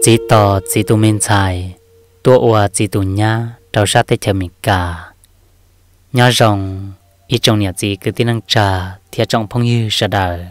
chỉ tỏ chỉ tụ mình xài tua ua chỉ tụ nhá đầu sát tới chờ mình cả nhá rồng ít trong nhà chỉ cứ tin năng trà thiệt trong phong như sợ đời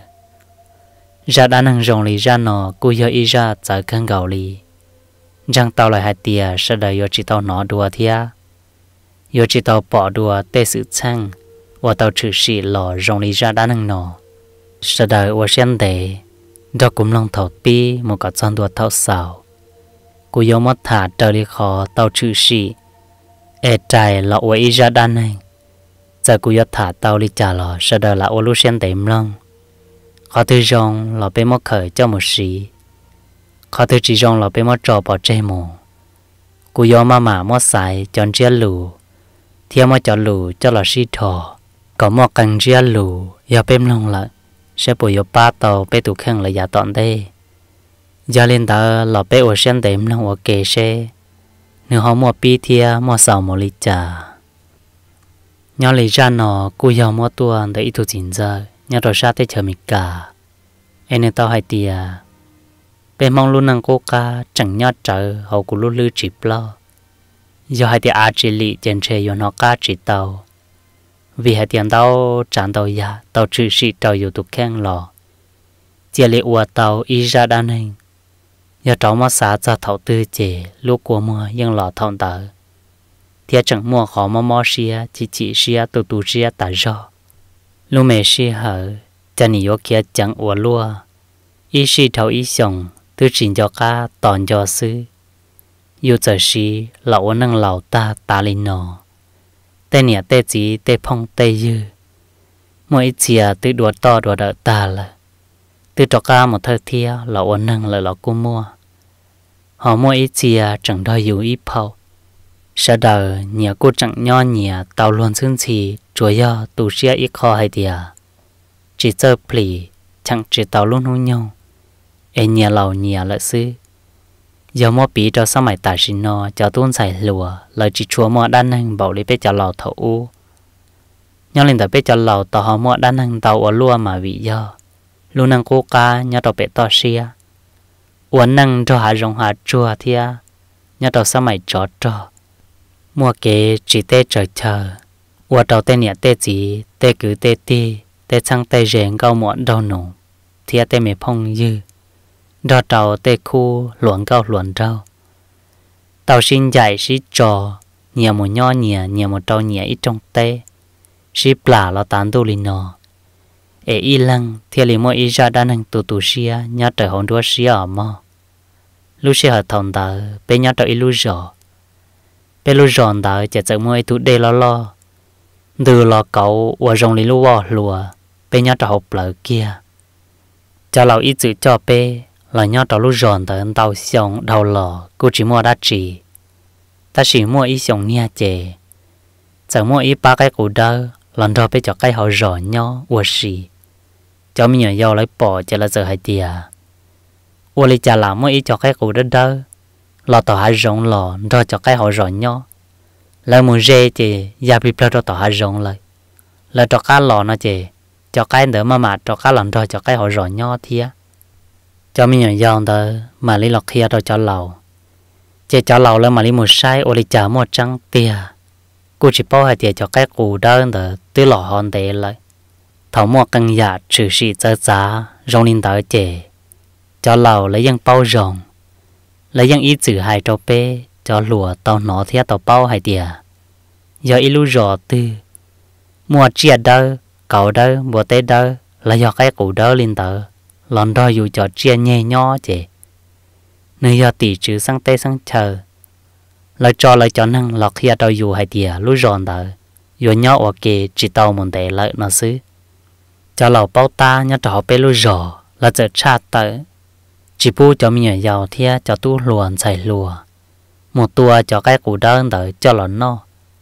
ra đã năng rồng lì ra nọ cô giờ ý ra tại cơn gạo lì răng tàu lại hai tia sợ đời yo chỉ tàu nó đùa thiệt yo chỉ tàu bỏ đùa tê sự chăng và tàu trừ sĩ lò rồng lì ra đã năng nọ sợ đời và sen để đó cũng lòng thầu pi một cái chân đùa thao sào cô yo mất thả trời đi khó tàu trừ sĩ e trai là và ý ra đã năng giờ cô yo thả tàu đi trả lò sợ đời là ô lu sen đệm lòng khó tư rong là bé mất khởi cho một sĩ khó tư chỉ rong là bé mất trò bỏ chơi mù cô yo mà mất sai chọn chia lù theo mất chọn lù cho là sĩ thọ có một cần chia lù giờ bém lòng lại sẽ bồi yo ba tàu bé tụ khen là giả tọn đây giờ lên đó là bé ở sen đệm lòng ở kề xe nếu họ mua pi thia mua sầu mua lì trà nhau lì ra nọ cô yo mua tua để ít thu chín giờ nhà rồi sát tới chờ mình cả em nên tao hay tia bên mong luôn năng cố ca chẳng nhớ chờ hậu của luôn lư chịp lo do hai tia à chỉ lì trên xe do nó ca chỉ tàu vì hai tiền tao chẳng tàu ya tàu trừ sĩ tàu yêu tục khen lò chia lì ua tàu ý ra đan hình do cháu mà xả ra thảo tư chế lúc của mùa nhưng lò thòng tờ thiệt chẳng mua khó mà xia chỉ xia tụ xia tại do lúc mẹ xì hở cha nỉ vô kia chẳng ủa lúa ý xì thầu ý xong tư trình cho cá tòn cho sư yêu giờ xì lão năng lão ta lên nọ tê nịa tê chỉ tê phong tê dư mỗi chia tư đùa to đùa đỡ ta là tư cho cá một thơ thia lão năng là lão cô mua họ mỗi chia chẳng đòi yêu ý phao sợ đời nhà cô chẳng nho nhà tàu luôn xương xì chúa do tù xia ít khó hay đìa chỉ chơi plì chẳng chỉ tàu luôn hôn nhau em nhà lầu nhà lợi sư giờ mua bí cho sao mày tài xin nó cho tuôn xài lùa lời chỉ chúa mua đan năng bảo lấy bé cho lầu thầu u nhau lên tới bé cho lầu tàu họ mua đan năng tàu ở lúa mà vì do luôn năng cố ca nhau tàu bé to xia uốn năng cho hạ rồng hạ chua thia nhau tàu sao mày chó trò mua kế chỉ tê trời chờ ua đầu tê nhẹ tê chỉ tê cứ tê ti tê sang tê rèn cao muộn đầu nổ thia tê mẹ phong dư đo đầu tê khu luận cao luận rau tàu xin dạy xí trò nhẹ một nho nhẹ một trâu nhẹ ít trong tê xí plà lo tán tu lì nọ ê y lăng thia lì mua y ra đa năng tụ xia nhớ trời hồn đua xia ở mò lúc xia hợp thòng tờ bê nhớ trời y lu rò bê lu ròn tờ chả sợ mua tụ đê lo từ lò cậu và rồng lì lúa lùa bê nhớ trò học lỡ kia cho lão ít chữ cho bê là nhớ trò lú ròn tờ tàu xong đầu lò cô chỉ mua đá chỉ ta chỉ mua ít xong nia chè chờ mua ít ba cái củ đơ lần đó bê cho cái họ rò nhó và xì cho mình nhớ giàu lấy bỏ cho là giờ hai tia và lì chả làm mua ít cho cái củ đơ đơ lò tàu hai rồng lò đó cho cái họ rò nhó lời muốn dê chị gia bị plơ tỏ hai rong lời lời cho cá lò nó chị cho cái đỡ mà cho cá lần rồi cho cái họ rõ nho thia cho mình nhận dòng đó mà lý lọc kia rồi cho lầu chị cho lầu lên mà lý một sai ô lý chả một trắng tia cô chỉ bao hai tia cho cái củ đơn đó tư lọ hòn tệ lại thầu một căn nhà trừ sĩ chớ giá rong linh tới chị cho lầu lấy dân bao rồng lấy dân ít chữ hai trâu bê cho lùa tàu nó theo tàu bao hai tia giờ ít lú rò tư mua chia đơ cậu đơ bữa tết đơ là do cái cụ đơ lên tờ lần đó dù cho chia nhẹ nhó chị nơi giờ tỷ chữ sang tê sang chờ lời cho năng lọt kia đâu dù hai tia lú ròn tờ dù nhó ở kề chỉ tàu một tệ lợi nó xứ cho lầu bao ta nhớ trò bê lú rò là giờ cha tờ chỉ bu cho mình giàu thia cho tu luồn xài lùa một tua cho cái cụ đơn đợi cho lợn no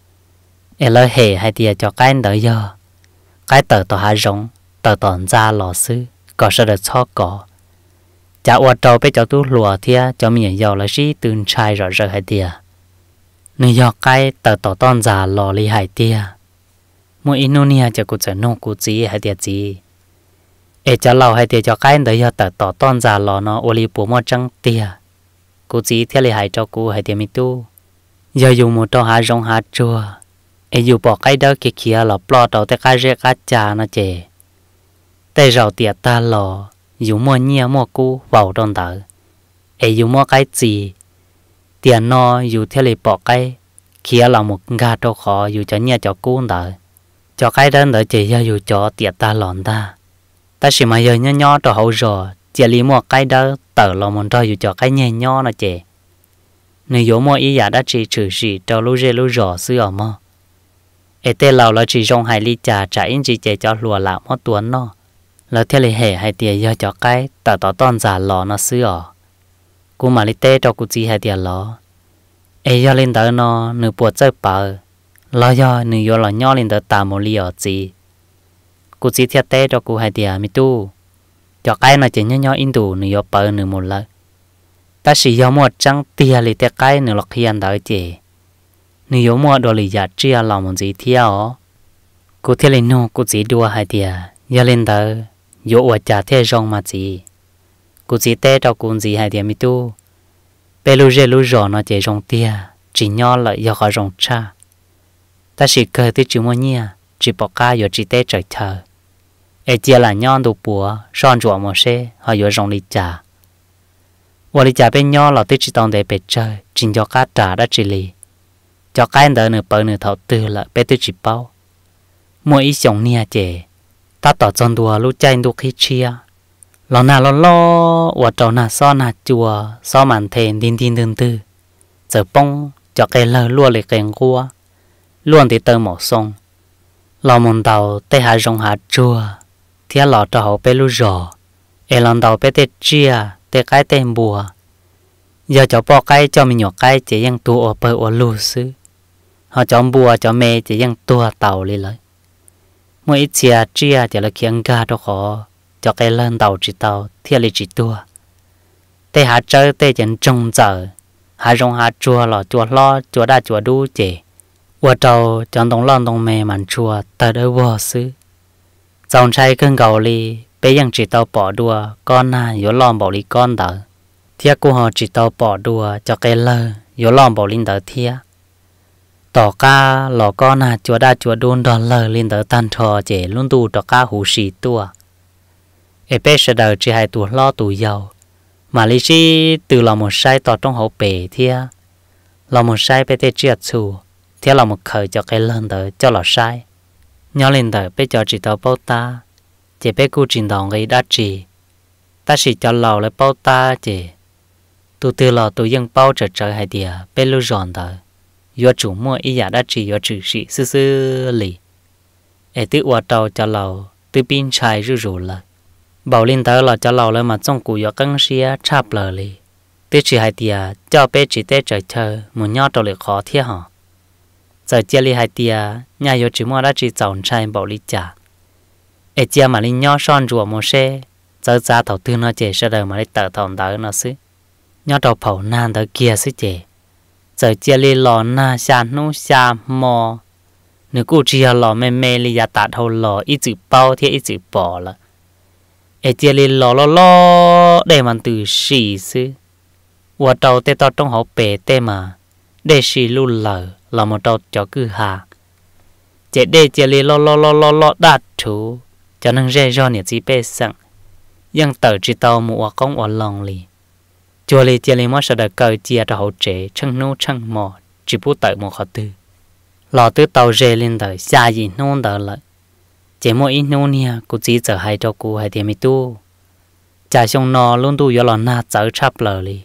em lời hề hay tia cho cái đợi giờ cái tờ tờ hai rong tờ tòn ra lò sư có sẽ được cho cỏ chả qua trâu bé cho tu lùa thia cho mình giàu là sĩ tương trai rõ rệt hay tia nơi do cái tờ tờ tòn ra lò li hay tia mỗi inonia cho cụ trở nô cụ gì hay tia gì e cho lầu hay tia cho cái đợi giờ tờ tờ tòn ra lò nó ô li bùa mua trắng tia cô chỉ theo lời hại cho cô hay tiền mi tu giờ dùng một trò hạ rong hạ chua ấy dù bỏ cái đó kia là bỏ đầu tới cái rễ cái trà nó chè tay rau tiệt ta lò dùng mua nhia mua cú vào trong tờ ấy dùng mua cái gì tiền nó dù theo lời bỏ cái kia là một gà trâu khó dù cho nhia cho cú tờ cho cái đơn đỡ chỉ giờ dù cho tiệt ta lòn ta chỉ mà giờ nhỏ trò hậu rồi chỉ li mua cái đó tờ là một trò dù cho cái nhẹ nhỏ nó chè nếu dù mua ý giả đã chỉ trừ gì cho lú rê lú rò xứ ở mò ê tê lào là chỉ rong hai ly trà trả in chỉ chè cho lùa lạ mót tuấn nó là theo lệ hệ hai tia giờ cho cái tờ tỏ ton giả lò nó xứ ở cú mà li tê cho cú chỉ hai tia lò ê giờ lên tới nó nửa buộc chơi bờ lo do nửa giờ là nhỏ lên tới tà một ly ở gì cú chỉ theo tê cho cú hai tia mi tu cho cái nó chỉ nhỏ in đủ nửa giờ bờ nửa một lần ta chỉ do một trăng tia li tê cái nửa lọc hiền tới chị nếu mua đồ lì giả chia lòng một gì theo cô theo lên nô cô chỉ đua hai tia giờ lên tới dỗ ở trả theo rong mà gì cô chỉ té cho cô gì hai tia mi tu bé lu rê lu rò nó chỉ rong tia chỉ nhỏ lại do khó rong cha ta chỉ cười tới chữ mua nhia chỉ bỏ cá giờ chỉ té trời thờ ai chia là nhon đồ bùa son rùa một xe họ giờ rong lì trả và lì trả bên nhỏ là tới chỉ tòng để bể trời chỉ cho cá trả đã chỉ lì cho cái đỡ nửa bờ nửa thầu tư là bé tôi chỉ bao mỗi ý sống nia chè ta tỏ chân đùa lúc chạy đục khi chia lo na lo và trâu na so na chùa so màn thèn tin tin tương tư giờ bông cho cái lơ lúa lại kèn cua luôn thì tơ mỏ sông lo mòn tàu tê hạ rong hạ chùa thia lọ trâu bé lu rò e lần tàu bé tê chia tê cái tên bùa giờ cho bỏ cái cho mình nhỏ cái chỉ ยัง tua ở bờ ở lù xứ họ cho bùa cho mẹ chỉ ยัง tua tàu đi lấy mỗi ít chia chia chỉ là khiến gà đó khó cho cái lên tàu chỉ tàu thiệt là chỉ tua tê hạ chơi tê chân trông giờ hạ rong hạ chùa lò chùa lo chùa đa chùa đu chè qua trâu chọn đồng lon đồng mẹ màn chùa tới đây vô xứ dòng trai cơn gầu li bé ยัง chỉ tàu bỏ đua con na yếu lon bỏ li con tờ thiệt cô họ chỉ tàu bỏ đùa cho cái lơ yếu lòng bỏ linh tới thiệt tỏ ca lò con à chúa đa chúa đôn đòn lơ linh tới tan trò chế luôn tù tỏ ca hú xì tua ê bê sẽ đợi chỉ hai tù lo tù giàu mà lý trí từ lòng một sai tỏ trong hậu bể thiệt lòng một sai bê tê triệt xù thiệt lòng một khởi cho cái lân tới cho lò sai nhỏ linh tới bê cho chỉ tàu bao ta chế bê cu trình đòn gây đá trì ta chỉ cho lò lấy bao ta chế tu từ lò tu ยัง bao trở hai tia bên lu giòn tờ do chủ mua ý giả đã chỉ do chữ sĩ sư sư lì để tự qua tàu cho lò tự pin chai rư rủ là bảo linh tờ là cho lò lấy mà trong củ do căng xia chắp lờ lì tự chỉ hai tia cho bé chỉ tê trời chờ một nhỏ tàu lì khó thiệt hả giờ chia lì hai tia nhà do chủ mua đã chỉ chọn chai bảo lì trả để chia mà linh nhỏ son rùa một xe giờ ra thầu tư nó chỉ sẽ đời mà lấy tờ thòng tờ nó xứ nhỏ đầu phẩu nan tới kia xí chè giờ chia li lò na xa nô xa mò nếu cô chia lò mê mê li ya tạ thầu lò ít chữ bao thì ít chữ bỏ là e chia li lò để mà từ xì xứ và đầu tê to trong hậu bể tê mà để xì lu lờ là một đầu cho cứ hà chế để chia li lò đạt thú cho nên rê do nhiệt gì bê sẵn ยัง tờ chỉ tàu mua công ở lòng lì chùa lì chia lì mất sợ đời cờ chia cho hậu trẻ chân nô chân mò chỉ bút tự một khó tư lò tư tàu rê lên đời xa gì nôn đời lại chỉ mỗi ít nôn nha cô chỉ giờ hay cho cô hay tiền mi tu trả xong nó luôn tu do lò na chở chắp lờ lì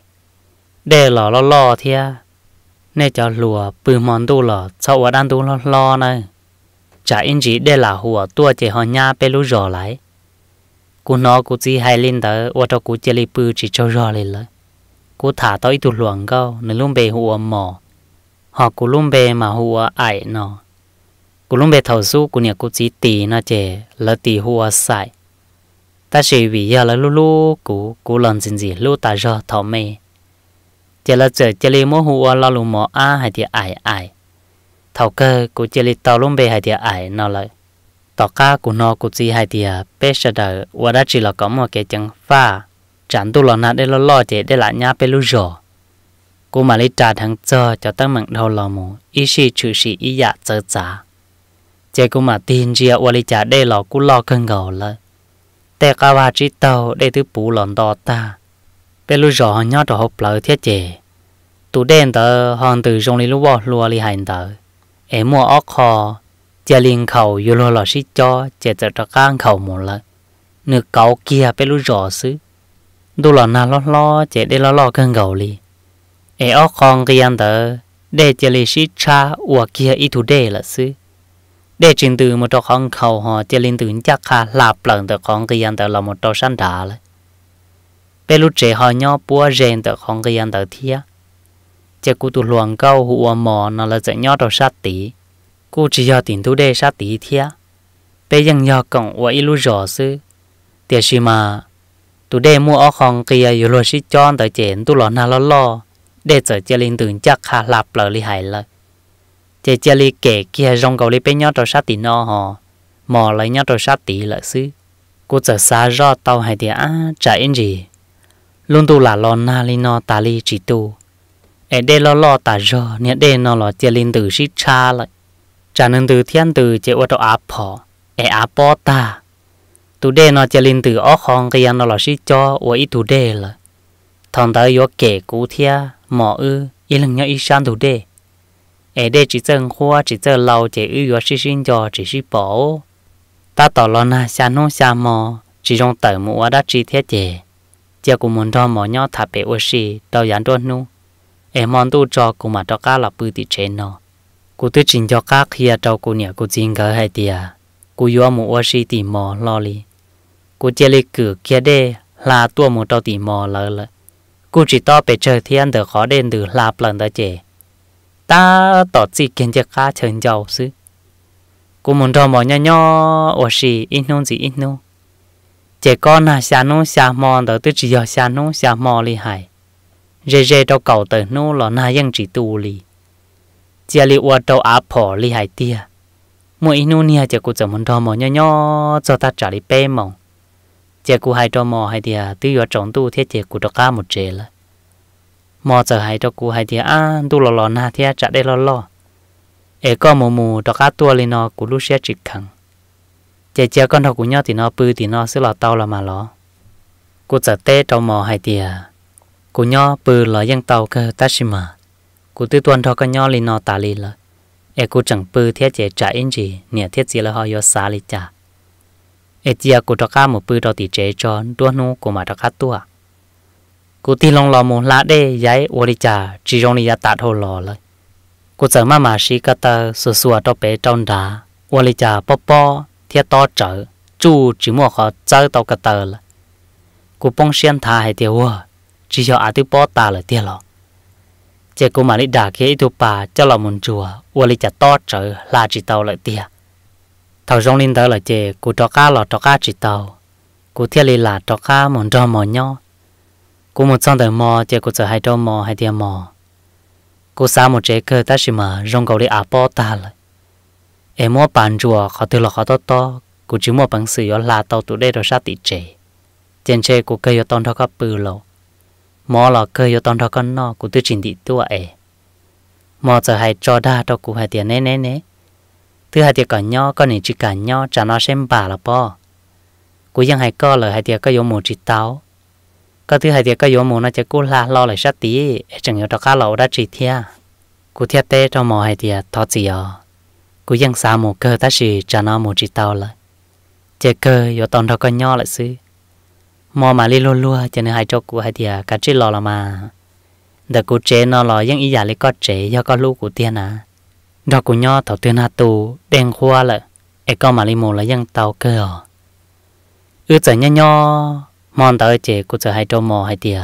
để lò lo thia nên cho lùa bự mòn tu lò sau ở đan tu lo này trả in chỉ để là hùa tua chỉ họ nha bê lú rò lại cô nó cô chỉ hay lên đời ở cho cô chỉ lì bự chỉ cho rò lên lại cô thả tới tụt luồng câu nên luôn bề hùa mỏ họ cô luôn bề mà hùa ải nó cô luôn bề thầu su cô nhà cô chỉ tì nó chè là tì hùa sai ta chỉ vì giờ là lu cô lần gì lu ta rò thọ mê chè là chè lì mua hùa là lu mỏ a hay thì ải thầu cơ cô chè lì tàu luôn bề hay thì ải nó lại tỏ ca cô nó cô chỉ hay thì bé sẽ đợi và đã chỉ là có một cái chân pha chẳng tu lò nát để lo chế để lại nhà bé lu rò cô mà lấy trà thằng cho tao mặn đầu lò mù ý sĩ chữ sĩ ý dạ chớ chả chế cô mà tin chia qua lấy trà đây lò cô lo cơn gầu lạiแต่กว่าจิตเตาได้ถือปูหลอนต่อตาเป็นลูกจอญาติหอบเลยเทียเจตูเด่นเตอหอนตือจงลีลูกว่าลัวลีหันเตอมัวออกคอจะลิงเขาอยู่ลัวหล่อชิจอเจจะตะก้างเขาหมดเลยเนื้อเกาเกียเป็นลูกจอซื้อดูหลอนน่าล้อเจได้ล้อกันเกาลีออกคองเกียนเตอได้เจลิชิชาอวกเกียอีทูเดละซื้อđể trình từ một trò con khẩu họ chỉ liên tưởng chắc khá lạp lần từ con cái dân từ là một trò sanh đáเลยbên lúc trẻ họ nhau bua rèn từ con cái dân từ thia chỉ cú tụ luồng câu hùa mò nó là dạy nhau trò sát tí cú chỉ do tiền thu đê sát tí thia bên dân nhau cộng và ít lúc rõ sư tiệt gì mà tụ đê mua ở con kia yêu lo xí chọn từ chén tụ lọ na lo để giờ chỉ liên tưởng chắc khá lạp lời li hạiเลยchế chia li kể kia rong cầu li bên nhau trò sát tí nó họ mò lấy nhau trò sát tí lợi xứ cô giờ xa rõ tàu hay thì chả yên gì luôn tu là lo na li nó ta li chỉ tu đây lo ta rõ nè đây nó lo chia linh từ xí cha lại trả nên từ thiên từ chế ô tô áp họ áp bỏ ta tu đây nó chia linh từ ó khong cái nó lo xí cho ô ít tu đây là thằng ta yếu kể cú thia mò yên lặng nhau ít san tu đây đây chỉ chân khoa chỉ chân lâu chỉ ưu xí xin cho chỉ xí bỏ ta tỏ lo na xa nô xa mò chỉ trong tờ mũ đã chi thiết chế chỉ cũng muốn cho mỏ nhau thả bể oxy đâu dán đốt nu món tu cho cũng mà cho cá là bự tị trên nó cô tự trình cho cá kia trâu cô nhẹ cô chính cái hay tiệt cô yếu mũ oxy tỉ mò lo li cô chỉ lấy cửa kia đây là tua một trâu tỉ mò lỡ cô chỉ to bể trời thiên từ khó đến từ lạp lần tới chế ta tỏ chỉ kiến cho cá chân giàu xứ cô muốn cho mọi nhỏ oxy ít nông gì ít nông trẻ con là xa nông xa mò đó tôi chỉ giờ xa nông xa mò li hại rê đâu cầu tới nô là na dân chỉ tu li chia li qua đâu áp phò li hại tia mỗi ít nông nia trẻ cô chỉ muốn cho mọi nhỏ cho ta trả li bê mong trẻ cô hay cho mò hay tia tôi giờ trồng tu thiết trẻ cô cho cá một trẻ là mò giờ hay cho cô hay tia tu lo na tia trả đây lo có mù cho cá tua li nó cô lúc sẽ chỉ khăng trẻ con thằng của nhau thì nó bự thì nó sẽ là tao là mà lo cô giờ tê trong mò hay tia cô nhau bự là dân tàu cơ ta xí mà cô tư tuần thọ con nhau li nó ta li là cô chẳng bự thiết chế trả in gì nè thiết gì là họ yo xa li trả chia cô cho cá một bự đó thì chế cho đua nu cô mà cho cá tua cô ti long lò một lá đê giấy ô li trả chỉ trong li ya tạ thô lòเลยcô giờ mà xí cả ta sửa cho bé trong đá ô li trả po thiết to trở chú chỉ mua họ chơi tàu cả tờ là cô bông xuyên thà hay tiêu chỉ cho tiêu bỏ ta là tiêu lọ chỉ cô mà đi đả cái tiêu bà cho là muốn chùa ô li trả to trở là chỉ tàu lại tiêu thầu trong linh tờ là chỉ cô cho cá lọ cho cá chỉ tàu cô thiết li là cho cá muốn cho mò nhau cô một xong tờ mò chỉ cô giờ hay cho mò hay tiêu mò cô sao một chế cơ ta chỉ mà rong cầu đi bỏ ta lại mua bàn chùa họ từ là họ to cô chỉ mua bằng sự là tàu tụ đây rồi sát tị chế trên xe cô cây tôn thọ các bự lầu mò là cây tôn thọ con nó cô tự chỉnh tị tua mò giờ hay cho đa cho cô hay tiền nè thứ hai tiền cả nhau con này chỉ cả nhau trả nó xem bà là po côยังhay co lời hai tiền có giống một chỉ táo có thứ hai tiền có giống một nó chỉ cô là lo lại sát tị chẳng hiểu cho cá lẩu đã chỉ thia cô thiết tê cho mò hai tiền thọ gì côยังxa một cơ ta chỉ trả nó một chỉ tàu lại chế cơ yo tôn thọ con nhau lại xứ mò mà li lua cho nên hai cho cô hai tiền cả chỉ lo là mà đợt cô chế nó loยังý giả lấy có chế do có lú của tiền đó cô nhau thầu tiền hạt tù đen khoa lại con mà li mồ làยังtàu cơ giờ nhau mòn tới chế cô giờ hai cho mò hai tiền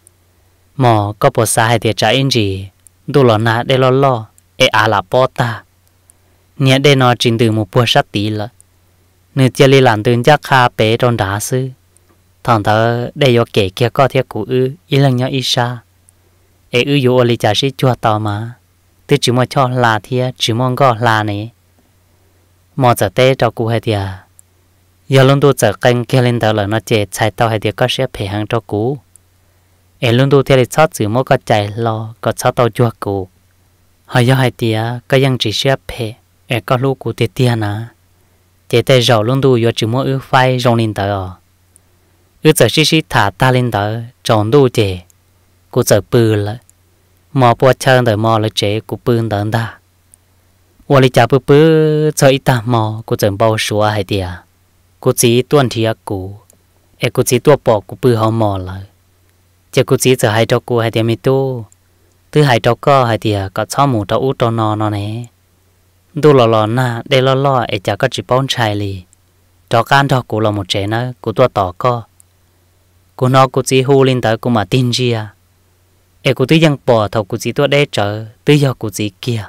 mò có bộ xa hai tiền trả in gì đủ lo na để lo là bỏ ta nhẹ đây nó trình từ một bữa sát tí là nửa chia li làm từ chắc kha bé trong đá sư thằng thơ đây có kể kia có thiết cụ ý lần nhau ý xa dù li trả sĩ chua tàu mà tôi chỉ muốn cho là thia chỉ muốn có là này mò giờ tê cho cụ hay thia giờ luôn tôi giờ canh kia lên tàu là nó chế chạy tàu hay thia có sẽ phải hàng cho cụ em luôn tu theo để chót chữ mỗi cái chạy lo có chót tàu chua cụ hỏi do hai tia cái dân chỉ xếp phe em có lúc cụ tiệt tia nè chỉ tay rau luôn tu do chữ mỗi ư phai rong lên tới ư giờ xí thả ta lên tới tròn tu chè cụ giờ bự lại mò bùa chân tới mò lại chế cụ bự tới ta我哩家不不做一大毛，กู整包说还的啊，กู只端提啊กูกู只多包กู不好毛了，这กู只就还着กู还的没多，tu还着个还的个草木着乌着孬孬呢，ดูหล่อๆนะได้หล่อๆจะก็只ป้อนชายเลยจอการจอกูเราหมดใจนะกูตัวต่อก็กูนอกู只หูลินแต่กูมาตินจีอ่ะกูตัวยังปอเท่ากู只ตัวได้เจอตัวยอกู只เกีย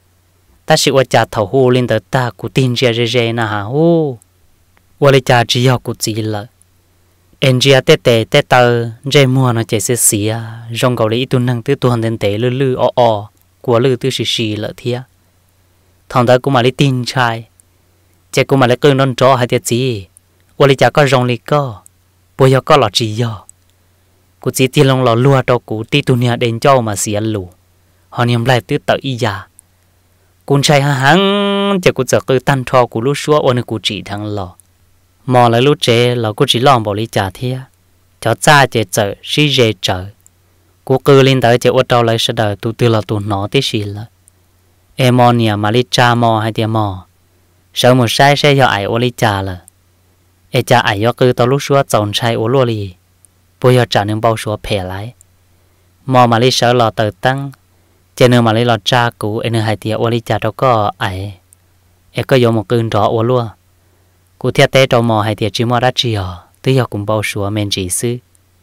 ta chỉว่าจะเท่าหูลินแต่ตากูตินจีเร่ๆนะฮะโอ้ว่าเลยจะ只ยอกู只ละเอ็นจีเตะเตะเตะเตอเจมัวนะเจเสียจงเกาหลีตัวนั่งตัวหันเตะลื่ๆอ้อๆกูลื่ตัวสีๆละเทียthằng đó cũng mà đi tin trai, chỉ cũng mà lấy cơn đón chó hay tiệt gì, tôi lấy chả có rong lấy có, bây giờ có lọ chỉ giờ, cũng chỉ tiền lòng lọ lúa đâu cũng ti tu nia đến cho mà xỉa lù, họ niệm lại từ tự ý già, cũng trai hăng, chỉ cũng giờ cứ tan thọ cũng lúc xưa ôn cũng chỉ thằng lọ, mò lại lúc trẻ lọ cũng chỉ lòng bỏ lấy chả thia, cho cha chỉ chờ xí dễ chờ, cũng cứ lên tới chỉ ôn đầu lại sẽ đợi tu từ là tu nó tí xí là em mò nè mà đi cha mò hay tiệm mò sợ một sai sẽ do ai ô đi cha là em cha ai do cứ tao lúc xưa chọn sai ô lô li bây giờ trả nên bao số phê lại mò mà đi sợ lò tự tăng cho nên mà đi lò cha cũ em hay tiệm ô đi cha đâu có ai em có dùng một cơn rõ ô luôn cụ thiết tế đâu mò hay tiệm chỉ mò đã chiều tới giờ cũng bao số men chỉ sư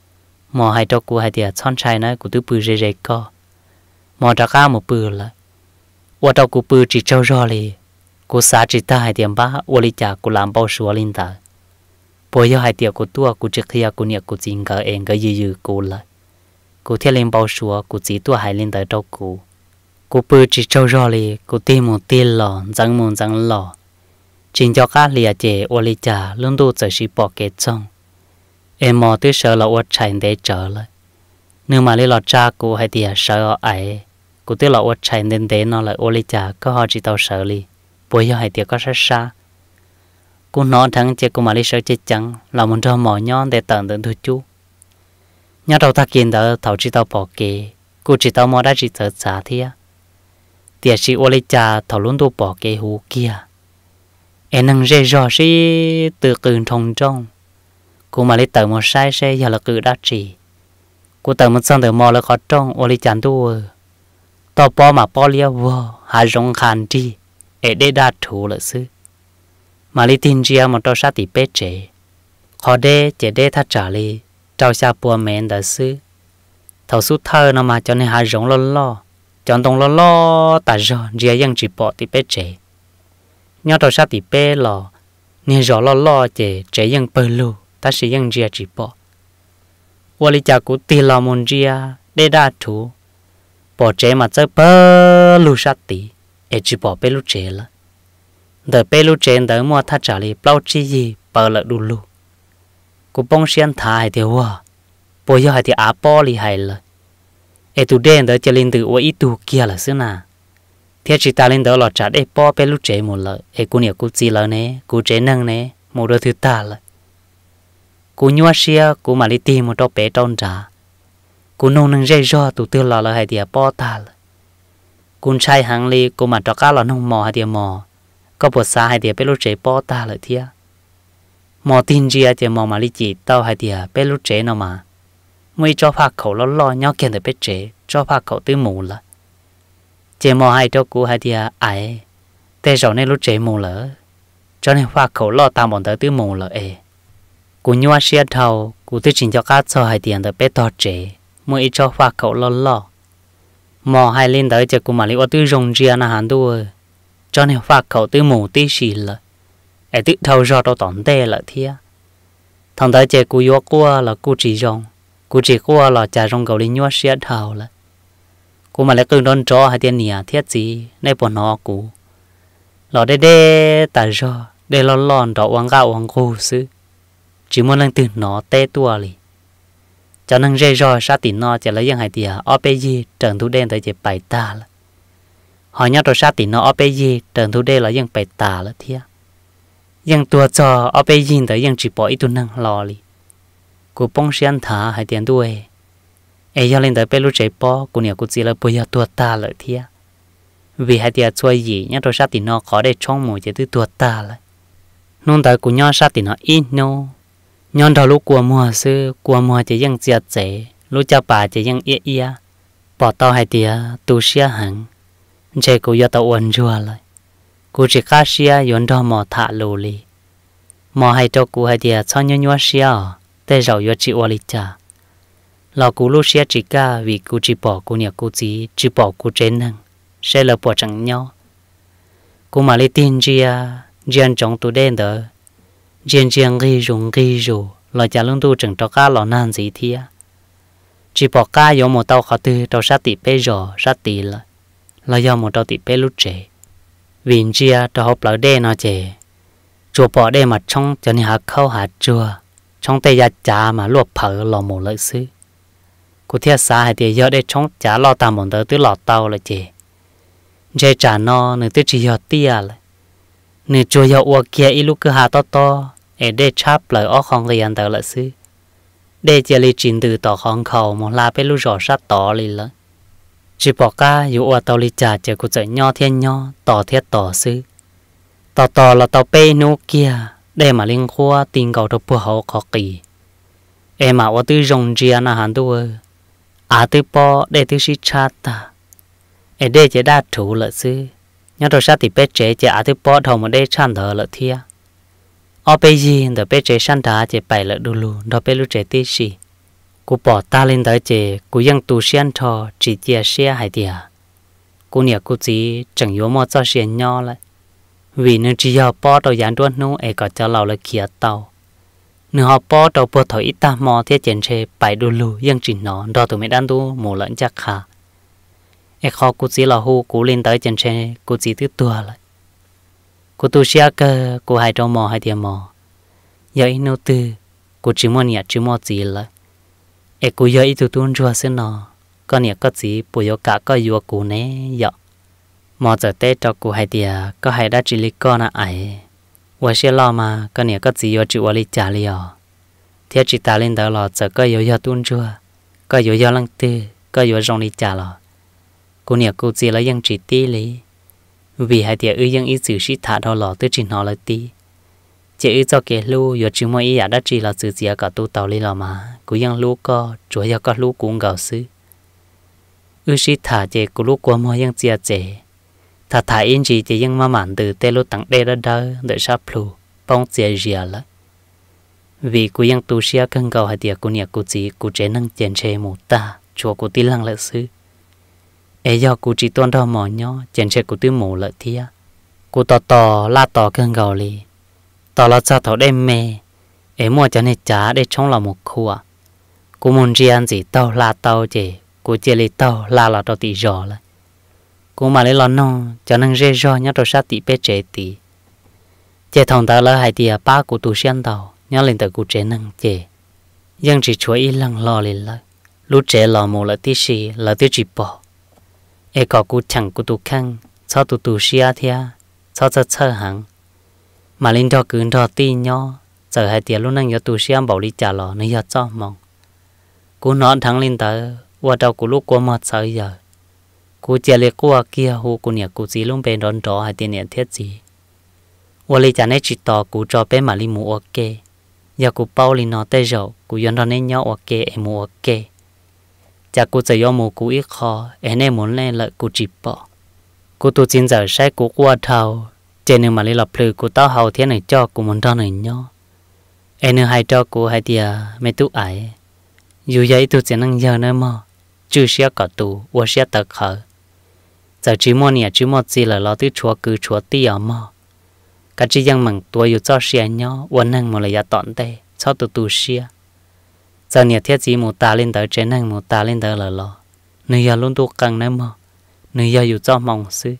mò hay đâu cụ hay tiệm chọn sai nữa cụ tự bự rề rề co mò ra cá một bự làว่าเรากูปืนจีเจ้ารอเลยกูสาจิตาให้เดียมบ้าว่าลิจากกูลามเบาชัวลินตาพอยให้เดียวกูตัวกูจะเคลียกูเนี่ยกูจริงก็เองก็ยืกูเลยกูเที่ยวเล่นเบาชัวกูจีตัวให้ลินตาเจ้ากูปืนจีเจ้ารอเลยกูตีมุนตีหล่อจังมุนจังหล่อจริงเจ้าข้าเลียเจว่าลิจาลุ่นดูจะชีปอกเกจงเอ็มมอที่เสือเราว่าใช้ได้เจอเลยเนื่องมาเลยเราจ้ากูให้เดียเสือไอกูที่เราอดใช้เดินเดินนอนเลยโอลิจ่าก็หอจีเตาเสรีป่วยให้เดียวก็ช้ากูนอนทั้งเจ้ากูมาลิเสจจังเรามันจะหมอย้อนแต่ตื่นตื่นทุจูย้อนเราทักกินเด้อเท่าจีเตาปอกเกกูจีเตามอได้จีเจอจ่าเทียเดียชีโอลิจ่าเท่าลุ้นตัวปอกเกหูเกียนังเร่รอสิตื่นคืนทงจงกูมาลิตื่นมาใช้อย่าละกือดัจีกูตื่นมาสั่งตื่นมอแล้วก็จงโอลิจันตัวต่อปอมาปอเลี้ยววัวหาจงคันจีได้ดัดถูเลยซื้อมาลิตินเจียมันตัวชาติเป๊ะเจขอเดเจเดทัดจ่าลีเจ้าชาปัวเมนเดซื้อเท่าสุดเธอนำมาจนในหาจงล่อจนตรงล่อแต่จอเจียยังจีปอติเป๊ะเจย้อนตัวชาติเป๊ะหล่อเนี่ยจอล่อเจยังเปิดลูแต่สิยังเจียจีปอวลิจากุตีลามุนเจียได้ดัดถูbỏ chế mà chơi bơ lu sát tí, chỉ bỏ bê lu chế là, đợi bê lu chế đợi mua thắt trả li bao chi gì bơ lợ đủ lu, cô bông xiên thải thì hoa, bây giờ thì á bỏ li hay là, tụ đen đợi chơi lên từ ô ít tụ kia là xưa nào, thế chỉ ta lên đợi lọt trả để bỏ bê lu chế một lợ, cô nhiều cô chi lợ nè, cô chế nâng nè, một đôi thứ ta là, cô nhua xia cô mà đi tìm một đôi bé tròn trảกูนงนึงเร่รอตัวเตือนหล่อเลยให้เดียป้อตาลกูใช้หางลีกูมาตะก้าหล่อนงมอให้เดียมอก็ปวดซาให้เดียไปรู้เจป้อตาเลยเทียมอตินเจียเจมอมาลิจิเต้าให้เดียไปรู้เจนอมาไม่จ่อผักเขาล้อๆย่อเกินแต่ไปเจจ่อผักเขาตื้อหมูละเจมอให้เจ้ากูให้เดียไอแต่เจ้าในรู้เจหมูเหรอเจ้าในผักเขาล้อตามบอนเตอตื้อหมูเหรอกูยัวเชียเท่ากูที่จริงเจ้าก้าจ่อให้เดียแต่ไปต่อเจมื่ออีจอฝากเขาล่อมอให้เล่นเดี๋ยวจะกูมาลิว่าตื้อรงเจียนะฮันด้วยจอเนี่ยฝากเขาตื้อหมูตื้อฉีละตื้อเท่ารอตัวตอนเตะละเทียทางเดี๋ยวจะกูยัวกัวละกูจีรงกูจีกัวละจะรงเกาหลียัวเสียเท่าละกูมาเล็กกึ่งโดนจอให้เตียนเนี่ยเทียจีในปนนอกูหล่อได้แต่รอได้ร้อนดอกวังก้าวังกูซื้อจีมันนั่งตื่นหนอเตะตัวเลยก cho nên rơi rồi sát tỉ nó chỉ lấy dân hai tiệt ở bên gì trần thu đen tới chỉ bảy ta là họ nhớ rồi sát tỉ nó ở bên gì trần thu đen là dân bảy ta là thiệt dân tua cho ở bên gì tới dân chỉ bỏ ít tu năng lo li cô bông xuyên thả hai tiền đuôi ấy giờ lên tới bên lúc chạy bỏ cô nhiều cô chỉ là bây giờ tua ta là thiệt vì hai tiệt chơi gì nhớ rồi sát tỉ nó khó để trong mùi chỉ từ tua ta là nôn tới cô nhớ sát tỉ nó ít nô nhon đầu lúc qua mùa chỉ dân giật dễ lúc cha bà chỉ dân ia bỏ tao hai tia tu xia hẳn chơi cô giờ tao uốn rùa lại cô chỉ cá xia yến đó mò thả lù li mò hai cho cô hai tia cho nhua xia để rồi yo chỉ uốn li cha lò cô lúc xia chỉ cá vì cô chỉ bỏ cô nhà cô chỉ bỏ cô trên năng sẽ là bỏ chẳng nhau cô mà lấy tin riêng trong tu đen đó riêng ghi rù là cha luôn tu chẳng cho cá lò nan gì thia chỉ bỏ cá có một tàu khó tư tàu sát tỉ bê rò sát tỉ là do một tàu tỉ bê lúc trẻ vì chia tàu hộp lỡ đê nó trẻ chùa bỏ đê mà trong cho nên hạ khâu hạ chùa trong tay gia chả mà luộc phở lò một lợi sư cô thiết xa hay thì giờ để trong chả lo tạm một tờ tứ lò tàu là trẻ dây trả nó nữa tứ chỉ giờ tia là nửa chùa giờ uo kia ít lúc cứ hà to để chắp lời ở không người ăn tờ lợi sư để chỉ li trình từ tỏ không khẩu một là bên lúc rõ sát tỏ li lắm chỉ bỏ cá dù ở tàu li trà chỉ có chạy nho thiên nho tỏ thiết tỏ sư tỏ là tàu pe nô kia để mà liên khoa tin cầu được bùa hậu khó kỳ em mà ở tư rồng ria na hàn tu tư po để tư sĩ cha ta để chỉ đa thủ lợi sư nhớ rồi sát thì bé trẻ chỉ tư po thầu mà để chăn thở lợi thia ở bây giờ đợt bé trẻ sanh đá chỉ bảy lợ đu lù đợt bé lúc trẻ tí xì cô bỏ ta lên tới trẻ côยังtu xuyên thọ chỉ chia sẻ hai tia cô nhớ cô chỉ chẳng yếu mà cho xuyên nhau lại vì nếu chỉ họ bỏ đầu dàn đuôi nô ấy có cho lão là kia tàu nếu họ bỏ đầu bỏ thổi ít ta mò thiết chén chế bảy đu lùยังchỉ nó đo tụi mấy đàn tu mù lẫn chắc khá ấy khó cô chỉ là hú cô lên tới chén chế cô chỉ thứ tua lại cô tu xia cơ cô hai trâu mò hai tia mò giờ ít nô tư cô chỉ mua nhẹ chỉ mua gì lại ấy cô giờ ít tu tuôn chua xin nó con nhẹ có gì bùi yo cả có yo cô nè giờ mò giờ tết cho cô hai tia có hai đã chỉ lý con à ấy và xe lo mà con nhẹ có gì yo chịu li trả li à thế chỉ ta lên đó là giờ có yo tuôn chua có yo lăng tư có yo rong li trả lo cô nhẹ cô gì làยังchỉ tí lý vì hai tiaยังít sự sĩ thả đó lò tới trình họ là tí chỉ cho cái lu yo chỉ mua ý đã chỉ là sự gì cả tu tàu li lò mà côยังlu có chúa yo có lu cũng gạo sư sĩ thả chỉ cô lu qua muaยังchia chỉ thả in chỉยังmà mặn từ tê lu tặng đê đó đợi sắp lu bông chia rìa lại vì côยังtu xia cân cầu hai tia cô nhẹ cô chỉ cô chế năng chèn chê một ta chúa cô tí lăng lợi sư ấy do cô chỉ tuân đó mò nhó chèn chê cô tí mù lợi thia cô tỏ la tỏ cân cầu li tỏ là cho thầu đem mê ấy mua cho nên trả để chống là một khu à cô muốn riêng gì tao la tao chê cô chia li tao là tao tỉ rõ lại cô mà lấy lon nó cho nên rê ro nhớ tao sát tỉ bê chế tỉ chê thòng tao là hai tia ba của tu xuyên tao nhớ lên tới cô chế năng chê nhưng chỉ chúa ý lăng lo lên lại lúc chế lò mù là tí xì là tí chỉ bỏ ấy có cô chẳng cô tu khăn cho tu xia thia cho chơ hẳn mà lên cho cứ cho tí nhó giờ hai tia lúc năng nhớ tu xia bảo đi trả lò nên nhớ cho mong cô nói thắng lên tới qua đâu cô lúc qua một giờ giờ cô chia liệt qua kia hồ cô nhẹ cô chỉ luôn bên đón trọ hai tiền nhện thiết gì qua li chả nên chỉ tỏ cô cho bé mà li mua ok giờ cô bao li nó tê rượu cô yên đó nên nhau ok em mua ok chả cô chỉ do mua cô ít khó em nên muốn lên lợi cô chỉ bỏ cô tu chín giờ sai cô qua thầu trên nhưng mà li lập lư cô tao hậu thế này cho cô muốn cho này nhau em nên hay cho cô hai tia mấy tú ải dù vậy tu chỉ năng giờ nữa mà chưa xia cả tu và xia tờ khờ giờ chỉ mua nhẹ chỉ mua gì là lo tới chúa cứ chúa tiệt mà cả chỉ dân mừng tuổiอยู่cho xia nhau và năng mà là ya tọn tê cho tu xia giờ nhẹ thiết gì một ta lên tới trên năng một ta lên tới là lo nơi giờ luôn tu căng nữa mà nơi giờอยู่cho mong sư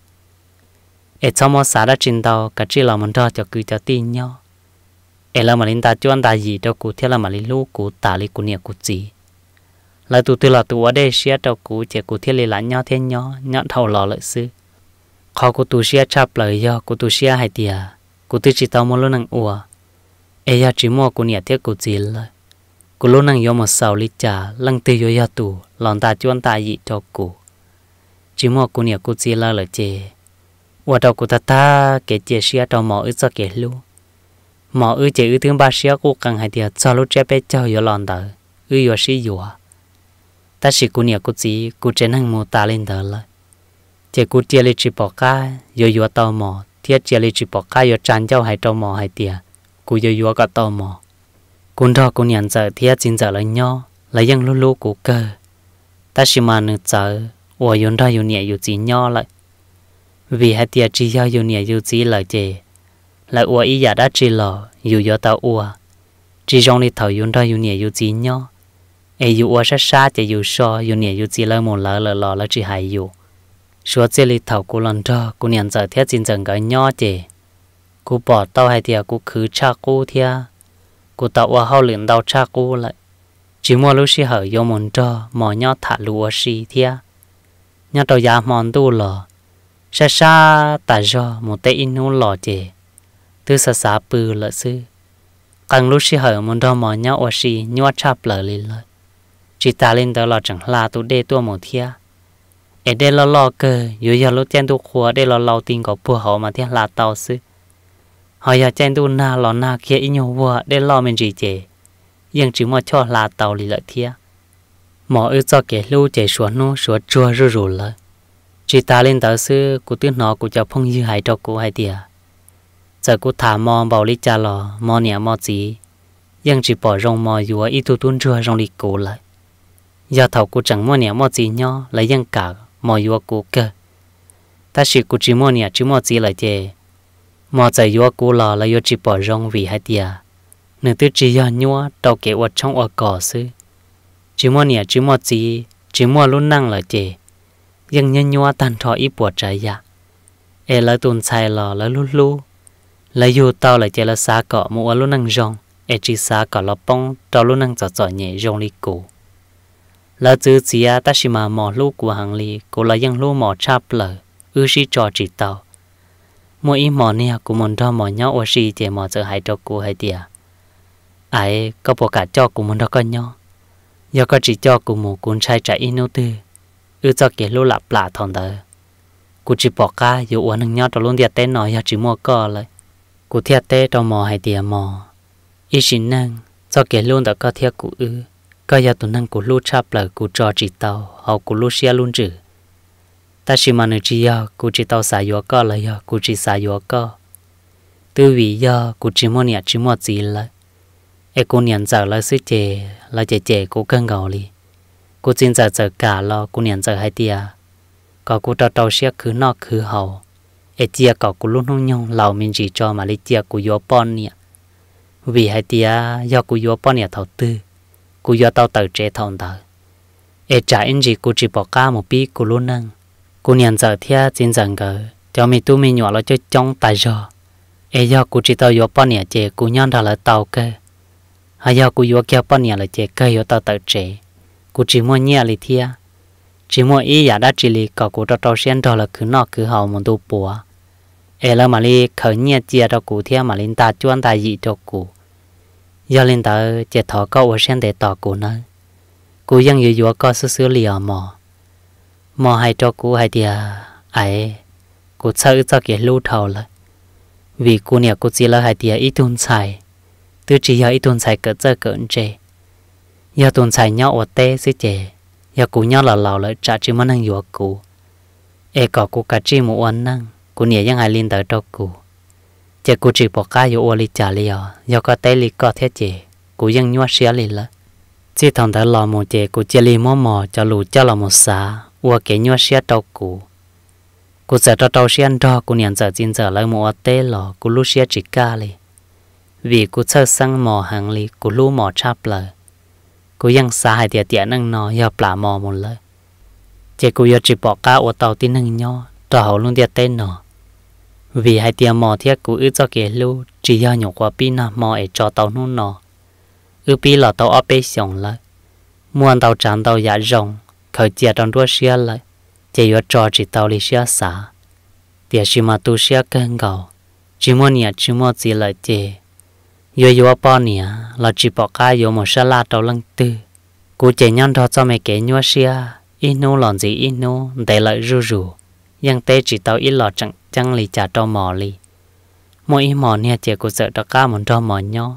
ở trong một xã đã trình đầu cả chỉ là mình cho cứ cho tin nhau ở là mà linh ta chuyên ta gì cho cụ thiết là mà linh lu cụ ta linh cụ nhẹ cụ gì lại tụ tư là tụ ở đây xia trâu cú chỉ cú thiết lý là nhau thiên nhau nhọn thầu lò lợi sư khó cú tụ xia chắp lời do cú tụ xia hay tiề cú tư chỉ tao muốn luôn năng ủa ấy ya chỉ mua cú nhẹ thiết cú gì lời cú luôn năng yo một sầu lít trà lăng tư yo ya tụ lòn ta chuan ta dị cho cú chỉ mua cú nhẹ cú gì lời chê ủa đâu cú ta kể chê xia trâu mỏ ư cho kể luôn mỏ ư chê ư tiếng ba xia cú càng hay tiề cho lúc trẻ bé cho yo lòn tờ ư yo xí yo ta chỉ cú nhẹ cú gì cú trên hàng mô ta lên tờ lời chỉ cú chia lên chỉ bỏ cá yo tàu mỏ thiết chia lên chỉ bỏ cá yo tràn châu hay trâu mỏ hay tiề cú yo cả tàu mỏ cún đó cú nhận giờ thiết chính giờ là nhau là dân lu lu cú cơ ta chỉ mà nửa giờ ủa yon đó yo nhẹ yo chỉ nhau lại vì hai tiề chỉ yo nhẹ yo chỉ lại chè lại ủa ý giả đã chỉ lò yo tàu ủa chỉ trong đi thầu yon đó yo nhẹ yo chỉ nhau ai yo ủa sát sát chè yo so yo nhẹ yo chỉ lại một lò là chỉ hay yo số chế li thầu cú lần đó cú nhận giờ thiết chính giờ cái nhau chè cú bỏ tàu hai tiề cú khứ cha cú thia cú tàu ủa hao luyện tàu cha cú lại chỉ mua lúc xí hở yo mòn cho mò nhau thả lúa xí thia nhau tàu giá mòn tu lò xa xa ta do một tay in nô lò chè từ xa xa bự lợi sư càng lúc xí hở mòn cho mò nhau ủa xí nhau chắp lờ lên lợi chỉ ta lên tàu lò chẳng là tu đê tua một thia ở đây lo cơ yo lúc chen tu khua đây lo tin có bùa họ mà thia là tàu sư họ ya chen tu na lò na kia in nhau vua đây lo mình chỉ chè nhưng chỉ mua cho là tàu lì lợi thia mỏ ư cho kẻ lưu chạy xuống nó xuống chua rù lợi chỉ ta lên tàu sư của tiếng nó của cháu phong như hai cho cô hai tiề giờ cô thả mò bảo lý cha lò mò nhẹ mò gì nhưng chỉ bỏ rong mò dúa ít tu tuôn chua rong lì cổ lại giờ thầu cô chẳng mò nhẹ mò gì nhau lấy dân cả mò dúa cô cơ ta chỉ mò nhẹ chỉ mò gì lại chè mò chạy dúa cô lò là yo chỉ bỏ rong vì hai tiề nửa tư chỉ do nhua tàu kẻ uất trong uất cỏ sư chỉ mua nhẹ chỉ mua gì chỉ mua luôn năng là chè nhưng nhân nhua tan thọ ít bùa trái dạ e lấy tuần xài lò lấy lu lấy dù tàu lại chè là xa cỏ mua luôn năng rong e chỉ xa cỏ là bông tàu luôn năng giọt nhẹ rong li cổ lấy chữ gì à ta chỉ mà mò lu của hàng li cổ là dân lu mò chắp lờ ư si trò chỉ tàu mua ít mò nè của mình cho mò nhau ở si chè mò chờ hai cho cô hai tiề ai có bộ cả cho của mình đó con nhau giờ có chỉ cho của một cuốn trai trái in nô tư cho kẻ lô lạp lạ thằng đó cụ chỉ bỏ cá dù uống năng nhau trong luôn tiệt tên nói giờ chỉ mua co lại cụ thiệt tê trong mò hay tiệt mò ý xin năng cho kẻ luôn đã có thiệt cụ có giờ tụi năng cụ lú chắp lại cụ trò chỉ tàu hoặc cụ lú xe luôn chữ ta chỉ mà nơi chỉ giờ cụ chỉ tàu xài gió co lại giờ cụ chỉ xài gió co từ vì giờ cụ chỉ mua nhẹ chỉ mua gì lại cô nhận giờ là sức chè là chè cô cân gạo li cô xin giờ cả lo cô nhận giờ hai tia có cô tao xia cứ nọ cứ hậu chia có cô luôn không nhau lầu mình chỉ cho mà lấy chia cô vô pon nè vì hai tia do cô vô pon nè thầu tư cô vô tao tự chế thầu tờ trả anh gì cô chỉ bỏ cá một pi cô luôn năng cô nhận giờ thia xin giờ gờ cho mình tu mình nhỏ lo cho trong tài giờ do cô chỉ tao vô pon nè chè cô nhon đó là tàu cơ hay giờ cô vô kia bao nhiêu là chế cây ở tàu tự chế, cô chỉ mua nhẹ lì thia, chỉ mua ý giả đã chỉ lì có cô tàu xuyên đó là cứ nọ cứ hậu một tu bùa, là mà lì khởi nhẹ chia cho cô thia mà linh ta chuan ta dị cho cô, giờ linh ta chế thọ câu ở xuyên để tỏ cô nữa, cô ยัง vô có sửa lìa mò hay cho cô hay thia, ai, cô sợ cho cái lưu thầu lại, vì cô nè cô chỉ là hay thia ít tuần xài từ chỉ giờ ít tuần xài cỡ giờ cỡ chè giờ tuần xài nhau ở tê xí chè giờ cú nhau là lào lại trả chỉ món ăn dừa cú có cú cả chỉ một ăn năng cú nhẹ ยัง hai linh tới cho cú chè cú chỉ bỏ cá dừa li trả li giờ có tê li có thế chè cú ยัง nhua xía li了 chỉ thằng tới lò một chè cú chỉ li mò cho lù cho là một xá ua cái nhua xía cho cú giờ cho xía cho cú nhận giờ chín giờ lại một tê lò cú lu xía chỉ cá li vì cô chơi sang mò hàng li cô lú mò chắp lời cô ยัง xa hai tiệt năng nó giờ plả mò một lời chỉ cô giờ chỉ bỏ cá ở tàu tin năng nhau tàu hậu luôn tiệt tên nó vì hai tiệt mò thiết cô cho kẻ lú chỉ giờ nhổ qua pin mò để cho tàu nó pi là tàu ở bên sông lời muôn tàu tràn tàu dạ rồng khởi chia trong đua xia lại chỉ yếu trò chỉ tàu li xia xả tiệt chỉ mà tu xia cơn gầu chỉ mua nhẹ chỉ mua gì lại chỉ yếu yếu bao nhẹ là chỉ bỏ cái yếu một sa la tàu lăng tư cú chỉ nhon đó cho mẹ kể nhua xia inu lòn gì inu để lại rù rù yang tê chỉ tàu ít lọt chẳng chẳng li trả cho mò li mỗi ít mò nè chỉ cú sợ cho cá một cho mò nhau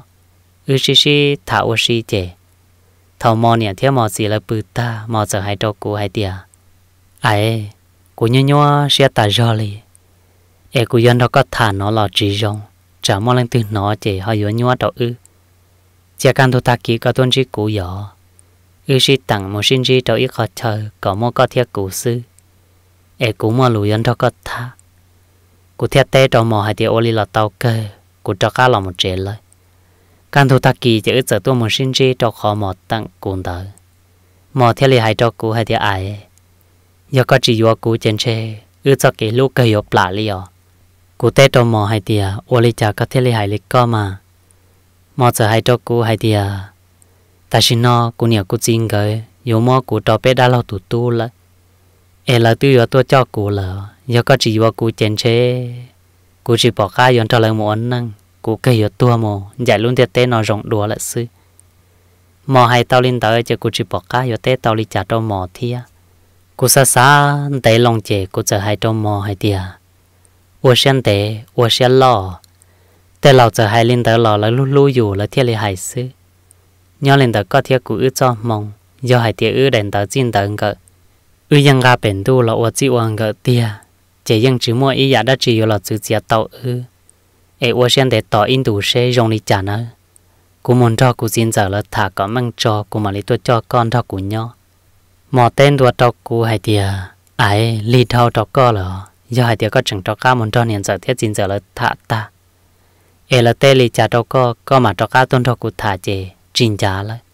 xí thảo xí chỉ thầu mò nè theo mò gì là bự ta mò sợ hai cho cú hai tia ai cú nhua nhua xia ta jo li cú dân đó có thả nó lọt chỉ rong chả mò lên từ nó chỉ hơi nhua nhua đâu chỉ cần tôi ta kỹ có tuân chỉ cú nhỏ xí tặng một sinh chi đâu ít khó chờ có một có thiết cú sư cú mò lùi dân đó có thả cú thiết tê cho mò hai tia ô li là tàu cơ cú cho cá là một trẻเลยcan thu ta kỳ chỉ giờ tôi một sinh chi cho khó mò tặng cuốn tới mò theo li hai cho cú hai tia ai giờ có chỉ vô cú trên xe cho cái lúc cây ốp lạ li cú tê cho mò hai tia ô li chả có theo li hai li co mà mò giờ hai cho cú hai tia ta xin nó cú nhiều cú xin cái yếu mò cú cho bé đã lâu tụt tu lại là tôi yếu tôi cho cú là giờ có chỉ vô cú trên xe cú chỉ bỏ khai yon cho lại một ấn năng cú cây yếu tua mò giải luôn tiệt té nó rộng đùa lại sư mò hai tao lên tới cho cú chỉ bỏ khai yếu té tao li trả cho mò thia cú xa xa té lòng chè cú chờ hai cho mò hai tia ua sen té ua sen lò té lò chờ hai lên tới lò lại lu lu dù lại thiệt li hai sư nhớ lên tới có thiệt cú cho mong do hai tia đèn tới chín tới ngợ yang ga bền tu là ua chỉ uang ngợ tia chỉ yang chỉ mua ý giả đã chỉ là chữ chia tàu ua sen để tỏ in đủ xe rong đi trả nữa cú muốn cho cú xin giờ là thả có mang cho cú mà lấy tôi cho con cho cú nhau mò tên đua cho cú hai tia ai li thao cho co là do hai tia có chẳng cho cá muốn cho nên giờ thiết xin giờ là thả ta là tê li trả cho co mà cho cá tôn cho cú thả chè trình trả lại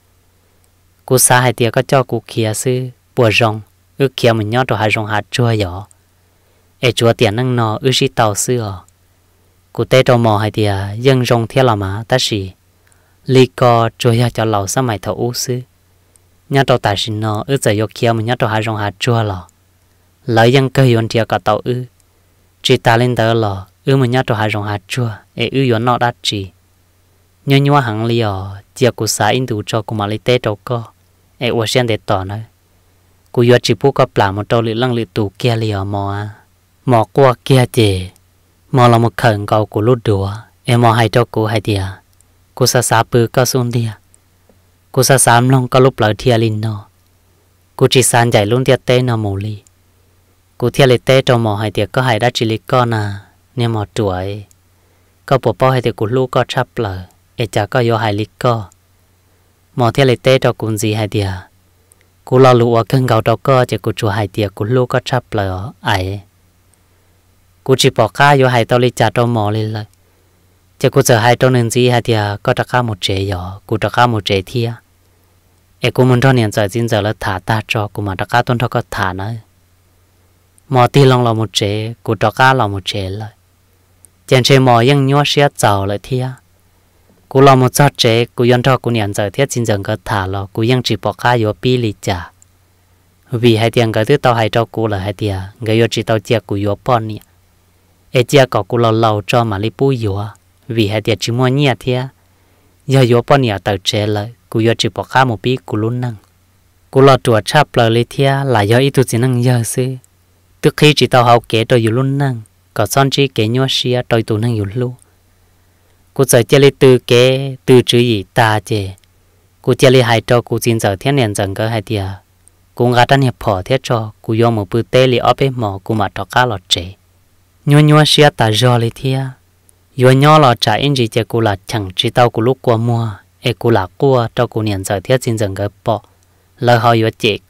cú xa hai tia có cho cú kia sư bùa rong kia mình nhau cho hai rong hạt chua nhỏ chua tiền năng nọ xí tàu xưa cụ tê cho mò hai tia dân rong theo là mà ta xì li co chua ya cho lẩu sa mày thầu u sư nhau cho ta xin nọ giờ yo kia mình nhau cho hai rong hạt chua lò lấy dân cơ yon tia cả tàu chỉ ta lên tới lò mình nhau cho hai rong hạt chua yon nọ đắt chỉ nhau nhau hàng li tia cụ sa in đủ cho cụ mà li tê cho co ua sen để tỏ nữa cụ yo chỉ bu có plà một trâu lì lăng lì tủ kia li mò qua kia chè mò là một khẩn cầu của lút đùa mò hai cho cụ hai tia cụ sa sa bự có xuống tia cụ sa sa long có lúc lời thia linh nó cụ chỉ san chạy luôn tia tê nó mù li cụ thia li tê cho mò hai tia có hai đã chỉ li con nên mò tuổi có bộ bao hai tia cụ lu có chắp lời chả có yo hai li co mò thia li tê cho cụ gì hai tia cú lo lụa cơn gạo đó cơ chỉ cú chùa hai tiệc cú lu có chắp lời ai cú chỉ bỏ cá vô hai tao li trả cho mò lên lại chỉ cú chờ hai tao nên gì hai tiệc có trả cá một chế nhỏ cú trả cá một chế thia cú muốn cho niệm giờ xin giờ là thả ta cho cú mà trả cá tôn thọ có thả nữa mò ti long là một chế cú trả cá là một chế lại chèn chế mòยังnhua xía giàu lại thia cú lo một chút chế cú yon cho cú niệm giờ thiết xin giờ có thả lo cúยังchỉ bỏ cá vô pi li trả vì hai tiền cái thứ tao hai cho cú là hai tiền cái vô chỉ tao chia cú vô pon nè chia có cú lo lâu cho mà li bui vô vì hai tiền chỉ mua nhẹ thia giờ vô pon nè tao chế lại cú vô chỉ bỏ cá một pi cú luôn năng cú lo chuột chắp lời li thia là do ít tu chỉ năng giờ xí tức khi chỉ tao học kế tôi vô luôn năng có son chỉ kế nhua xia tôi tu năng vô luôn cú giờ chơi li từ kế từ chữ gì ta chế cú chơi li hai cho cú xin giờ thiên niên dần cái hai tia cú ngã tan hiệp phò thiết cho cú yo một bự tê li ở bên mỏ cú mà cho cá lọt chế nhua nhua xia ta jo li thia yo nhỏ lọt trả in gì chế cú là chẳng chỉ tao cú lúc qua mua cú là qua cho cú niên giờ thiết xin dần cái bỏ lời hỏi yo chế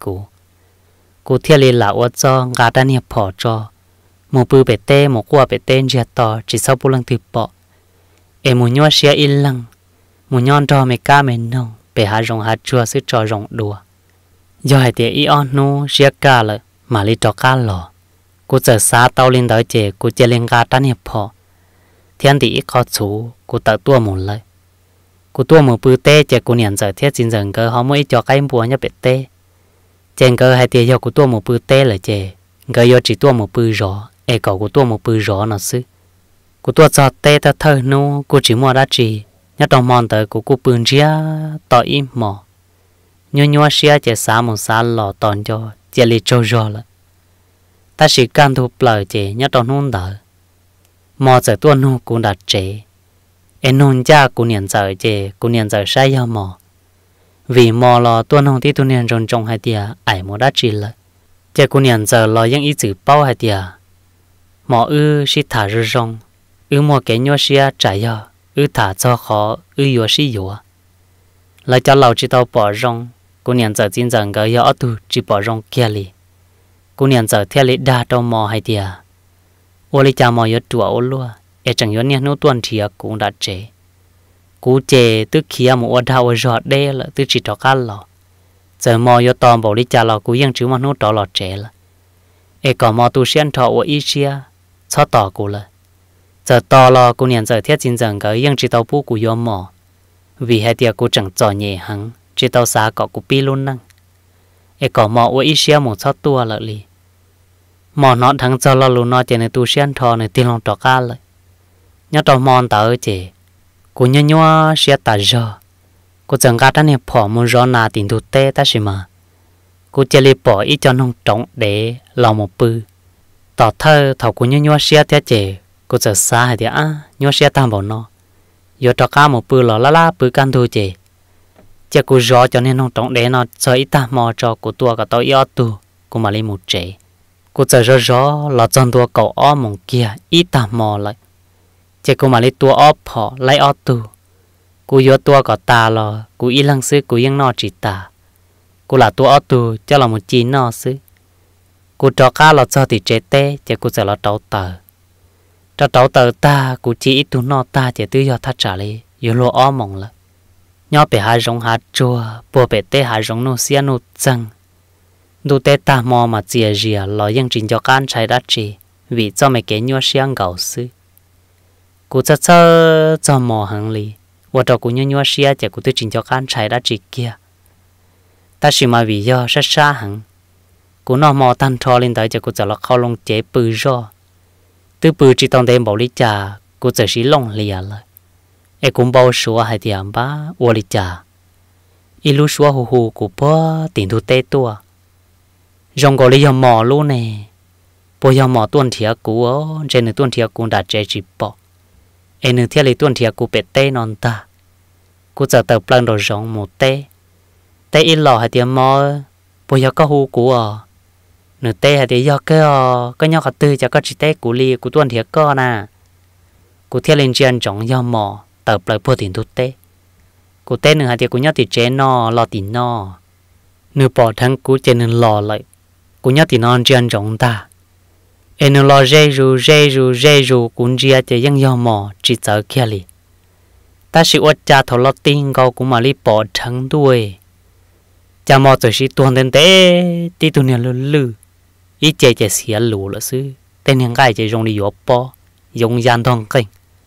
cú thiết li là ở cho ngã tan hiệp phò cho một bự bể tê một qua bể tê chia to chỉ sau bu lăng từ bỏ muốn nhua xia in lăng muốn nhon cho mẹ cá mẹ nông bể hạt rồng hạt chua sức cho rồng đùa do hai tiệt ion nu xia cá lại mà li cho cá lò cú giờ xa tao lên tới chè cú chơi lên cá tan hiệp phò thiên tỷ ít khó chú cú tự tua một lời cú tua một bự tê chỉ cú nhận giờ thiết xin dần cơ họ mới cho cái bùa nhá bể tê trên cơ hai tia do cú tua một bự tê là chè cơ do chỉ tua một bự rõ e cậu cú tua một bự rõ nó xứ cú tua cho tê ta thơ nu cú chỉ mua đã chỉ nhá trong mòn tới cú bự chia tỏi im mỏ nhua xia chỉ xả một xả lò tòn cho chỉ li trâu rõ là ta chỉ can thu bờ chè nhá trong nôn đỡ mò giờ tua nu cũng đặt chế em nôn cha cũng nhận giờ chè cũng nhận giờ sai do mò vì mò lò tua nu tí tu nhận rong rong hai tia ai mò đã chỉ là chè cũng nhận giờ lò những ý chữ bao hai tia mò xí thả rơi rong mò cái nhua xia trái do thả cho khó yo xí yo lại cho lầu chỉ tao bỏ rong cũng nhận giờ chính rằng cái yo tu chỉ bỏ rong kia li cũng nhận giờ theo lý đa đâu mò hai tia ô li cha mò yo tua ô lúa e chẳng yo nhận nô tuần thì cũng đã chế cú chế tức kia một ô đào giọt đê là tức chỉ cho cá lò giờ mò yo tòm bảo li cha lò cú yên chứ mà nô đó lò chế là e còn mò tu xuyên thọ ô ý chia cho tỏ cú là giờ to lò cú nhận giờ theo chính rằng cái yên chỉ tao bu cú yo mò vì hai tia cú chẳng trò nhẹ hăng chỉ tao xá cọ cú pi luôn năng e còn mò ô ý chia một cho tua lại li mò nó thằng cho lo luôn nó chỉ này tu xuyên thọ này tiền lòng trọ cá lại nhớ tao mòn tao chỉ cú nhua xia ta giờ cú chẳng gạt anh em bỏ một gió na tiền tu tê ta xí mà cú chỉ li bỏ ít cho nông trống để lòng một bự tỏ thơ thầu cú nhua xia theo chỉ cú giờ xa hay thì nhua xia tam bảo nó giờ trọ cá một bự lò la bự can thu chỉ cú gió cho nên nông trống để nó cho ít ta mò cho cú tua cả tao yếu tu cú mà li một chế cú giờ gió là chân tua cậu ó mong kia ít ta mò lại chỉ cú mà lấy tua ó phò lấy ó tu cú yếu tua có ta lo cú ít lăng xứ cú yên nó chỉ ta cú là tua ó tu cho là một chi nó xứ cú trò cá là cho thì chế tê chỉ cú sẽ là trâu tờ ta cú chỉ ít tu nó ta chỉ tự do thắt trả lấy yếu lo ó mong là nhỏ bé hai rong hạt chua bùa bé tê hai rong nô xia nô chăng đủ tê ta mò mà chia rìa lo yên trình cho can trái đắt chỉ vì cho mấy cái nhua xiang gạo sư cú cho mò hàng lì và cho cú nhua xia chỉ cú tự trình cho can trái đắt chỉ kia ta chỉ mà vì do sát xa hàng cú nó mò tan thò lên tới chỉ cú cho là khâu lông chế bự ro từ bự chỉ tông đêm bảo lý trà cú chỉ xí lông lìa lại e cũng bao số hai tiền ba ô lý trà ilu số hù hù cú bơ tiền thu tê tua rong gọi lý mò luôn nè bây giờ mò tuần thiệt cú trên nửa tuần thiệt cú đã chế chỉ bỏ em nửa thiệt lý tuần thiệt cú bể tê non ta cú giờ tập lần đầu rong một tê tê ít lò hay tiền mò bây giờ có hù cú nửa tê hay tiền do cái nhau cả tư cho có chỉ tê cú li cú tuần thiệt có nè cú thiệt lên trên rong do mò tập lại bơ tiền thu tê cú tê nửa hay tiền cú nhau thì chế no lò tiền no nửa bỏ thằng cú trên nửa lò lại cú nhau thì non trên rong ta em lo dây ru cũng chia cho dân do mò chỉ sợ kia li ta chỉ uất cha thầu lo tin câu cũng mà li bỏ trắng đuôi cha mò từ si tuần đến té tí tuần này lư ít chơi xía lù là xứ tên những cái chơi dùng đi dọa po dùng gian thong kinh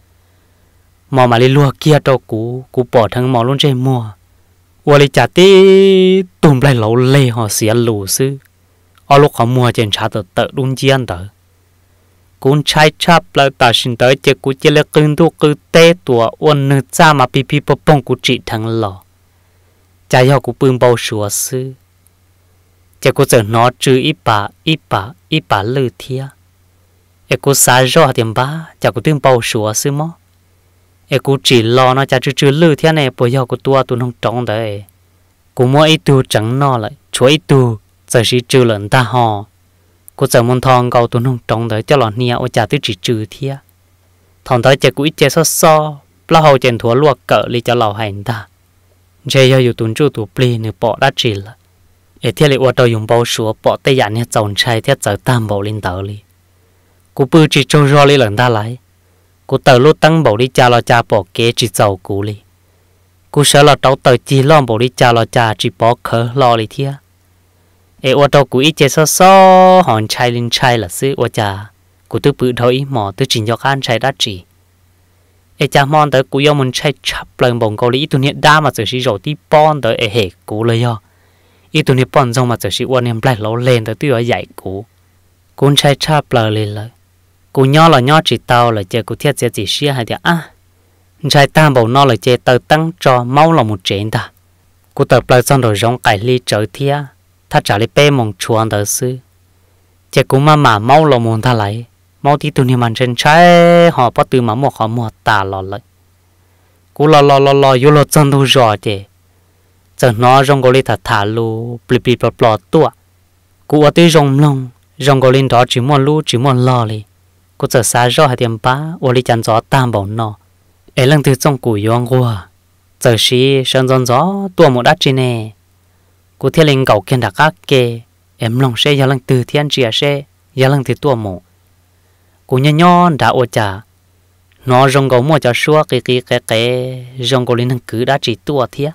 mò mà li lùa kia cho cú bỏ thằng mò luôn chơi mua uất li cha tí tuần lại lẩu lê họ xía lù xứ ở lúc họ mua trên trả tự đúng chiên tự cũng trái chắp lại ta xin tới chỉ cũng chỉ là cơn tu cứ tê tua ôn nữ cha mà pi bông cũng chỉ thằng lò cha yêu cũng bưng bao sủa sư chỉ cũng giờ nó trừ ít bà lư thia em cũng xả rõ tiền ba cha cũng tương bao sủa sư mó em cũng chỉ lo nó cha trừ lư thia này bây giờ cũng tua tu nông trống đấy cũng mua ít tu chẳng nó lại chúa ít tu giờ chỉ trừ lần ta hò cô giờ muốn thong cầu tuần hồng trống tới cho lọn nia ở trả tư chỉ trừ thia thằng tới chơi cúi chơi so lao hậu chơi thua luộc cỡ li cho lầu hành ta chơi yêuอยู่ตุนจูตุปลีเนี่ยปอได้จีละเที่ยวเลยว่าเรา用包说ปอแต่ยันเนี่ยจงใช้เที่ยวเจอตามบ่ลินเตอร์เลยกูปื้จีโจรอเลยหลังตาไหลกูเตอร์ลูกตั้งบ่ลิจ่าเราจ่าปอเกจีเจ้ากูเลยกูเชื่อเราเตอร์จีล้อมบ่ลิจ่าเราจ่าจีปอเคอรอเลยเที่ยว่าเรากูอีเจซ้อหอนชายลินชายละซื้อว่าจ่ากูตื้อปืนเท่าอีหมอตื้อจินยอกอันชายดัดจี ai cha mòn tới cú yêu mình chạy chập lần bồng cầu lý tụi nhện đa mà chỉ rồi tí pon tới ai hệ cúเลยyo ít tụi nhện pon xong mà chỉ uốn em lại lâu lên tới tuy ở dạy cú chạy chập lần lên lại cú nhỏ là nhỏ chỉ tao là chơi cú thiết chỉ xia hay thì chạy tam bầu nó là chơi tao tăng cho máu là một chuyện ta cú tập lại xong rồi giống cải ly trở thia ta trả lại pe mong chuan tới sư chơi cú mà máu là một ta lại máu thì tụi mình trên trái họ bắt từ mà một họ mua tà lò lại cú lò vô lò chân thu rõ chứ giờ nó rong gọi là thả lu bì bò tua cú ở tới rong gọi lên đó chỉ muốn lo đi cú giờ xa rõ hai tiệm bá ở đi chăn gió tam bảo nó ấy lần từ trong củ yong qua giờ xí sơn gió gió tua một đắt trên nè cú thiên linh cầu kiên đặc các kê em lòng xe giờ lần từ thiên chia xe giờ lần từ tua một cú nhỏ đã ô trả nó rong gấu mua cho xua cái rong gấu lên cứ đã chỉ tua thiệt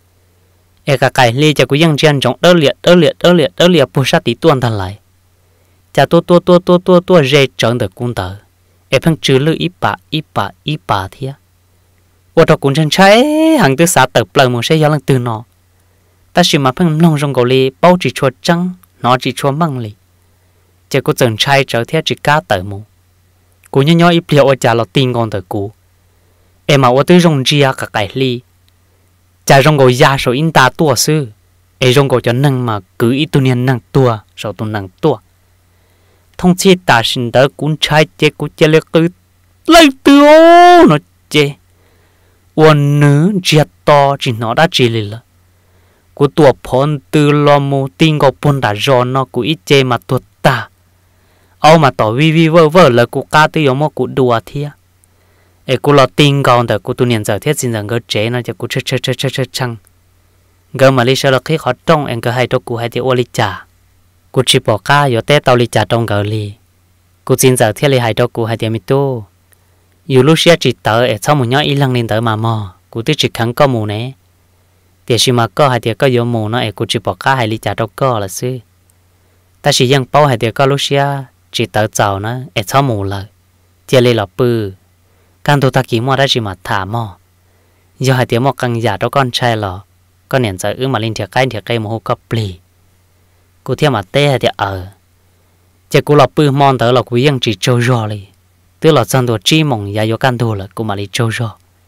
ấy cả cái ly cho cú dân trên trong đỡ liệt bù sát tí tuần thằng lại cha tua dễ chọn được cung tờ ấy phân trừ lư ít bà thiệt ô tô cũng chân trái hàng từ xã tập lời một xe giờ lần từ nó ta chỉ mà phân lòng rong gấu ly bao chỉ chua trắng nó chỉ chua măng lì chỉ có chân trái trở theo chỉ cá tờ mù cú nhỏ ít liệu ở nhà là tin con tờ cú em mà ở tới rong chia cả cái ly cha rong gấu già rồi in ta tua sư em rong gấu cho năng mà cứ ít tu niên năng tua rồi tu năng tua thông chi ta xin đỡ cuốn trái chế cú chế lấy cứ lấy tiêu nó chế uốn nữ chia to chỉ nó đã chỉ là cú tua phun từ lo mù tin gấu phun đã rõ nó cú ít chế mà tua ta mà tỏ vi vơ là cú cá tới giống một cú đùa thiệt ấy cú lo tin conแต่cú tu niệm giờ thiết xin rằng cái chế nó cho cú chơi chăng cái mà lý sao là khi họ trong em cái hai cho cú hai thì ô lý trả cú chỉ bỏ cá rồi té tàu lý trả trong cái lý cú xin giờ thiết lý hai cho cú hai thì mi tu dù lúc xưa chỉ tới ở sau một nhóm ít lần lên tới mà mò cú tới chỉ kháng có mù nè thì khi mà có hai thì có vô mù nó ấy cú chỉ bỏ cá hai lý trả trong có là xí ta chỉ dân bao hai thì có lúc xưa chỉ tới giàu nó ở sau mù lại chia lên là bự can tu ta kỹ mua đã chỉ mà thả mò giờ hai tiếng một căng giả đó con trai lò con nền giờ mà lên thiệt cái một hộp cà plì cú theo mà tê hay thì chỉ cú là bự mòn tới là cú yên chỉ trâu rò đi tức là chân đồ chi mỏng giá vô can tu là cú mà đi trâu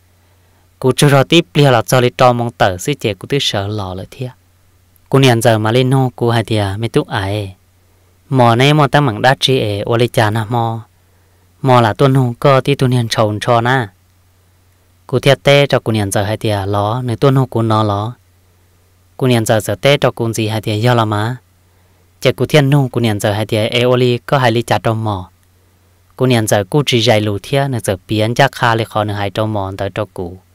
rò tiếp lia là cho đi trò mong tờ xí chế cú tức sợ lò lại thiệt cú nền giờ mà lên nô cú hai thì mới túc ai mò này mò ta mảng đá chi ô lê cha na mò là tuân hùng cơ tí tuân hiền trồn cho na cú thiệt tê cho cú niệm giờ hai tia ló nơi tuân hùng cú nó ló cú niệm giờ tê cho cú gì hai tia do là má chạy cú thiên nung cú niệm giờ hai tia ô lê có hai ly chả trong mò cú niệm giờ cú chỉ dạy lù thiệt nơi giờ biến chắc kha lê khó nơi hai trong mò tới cho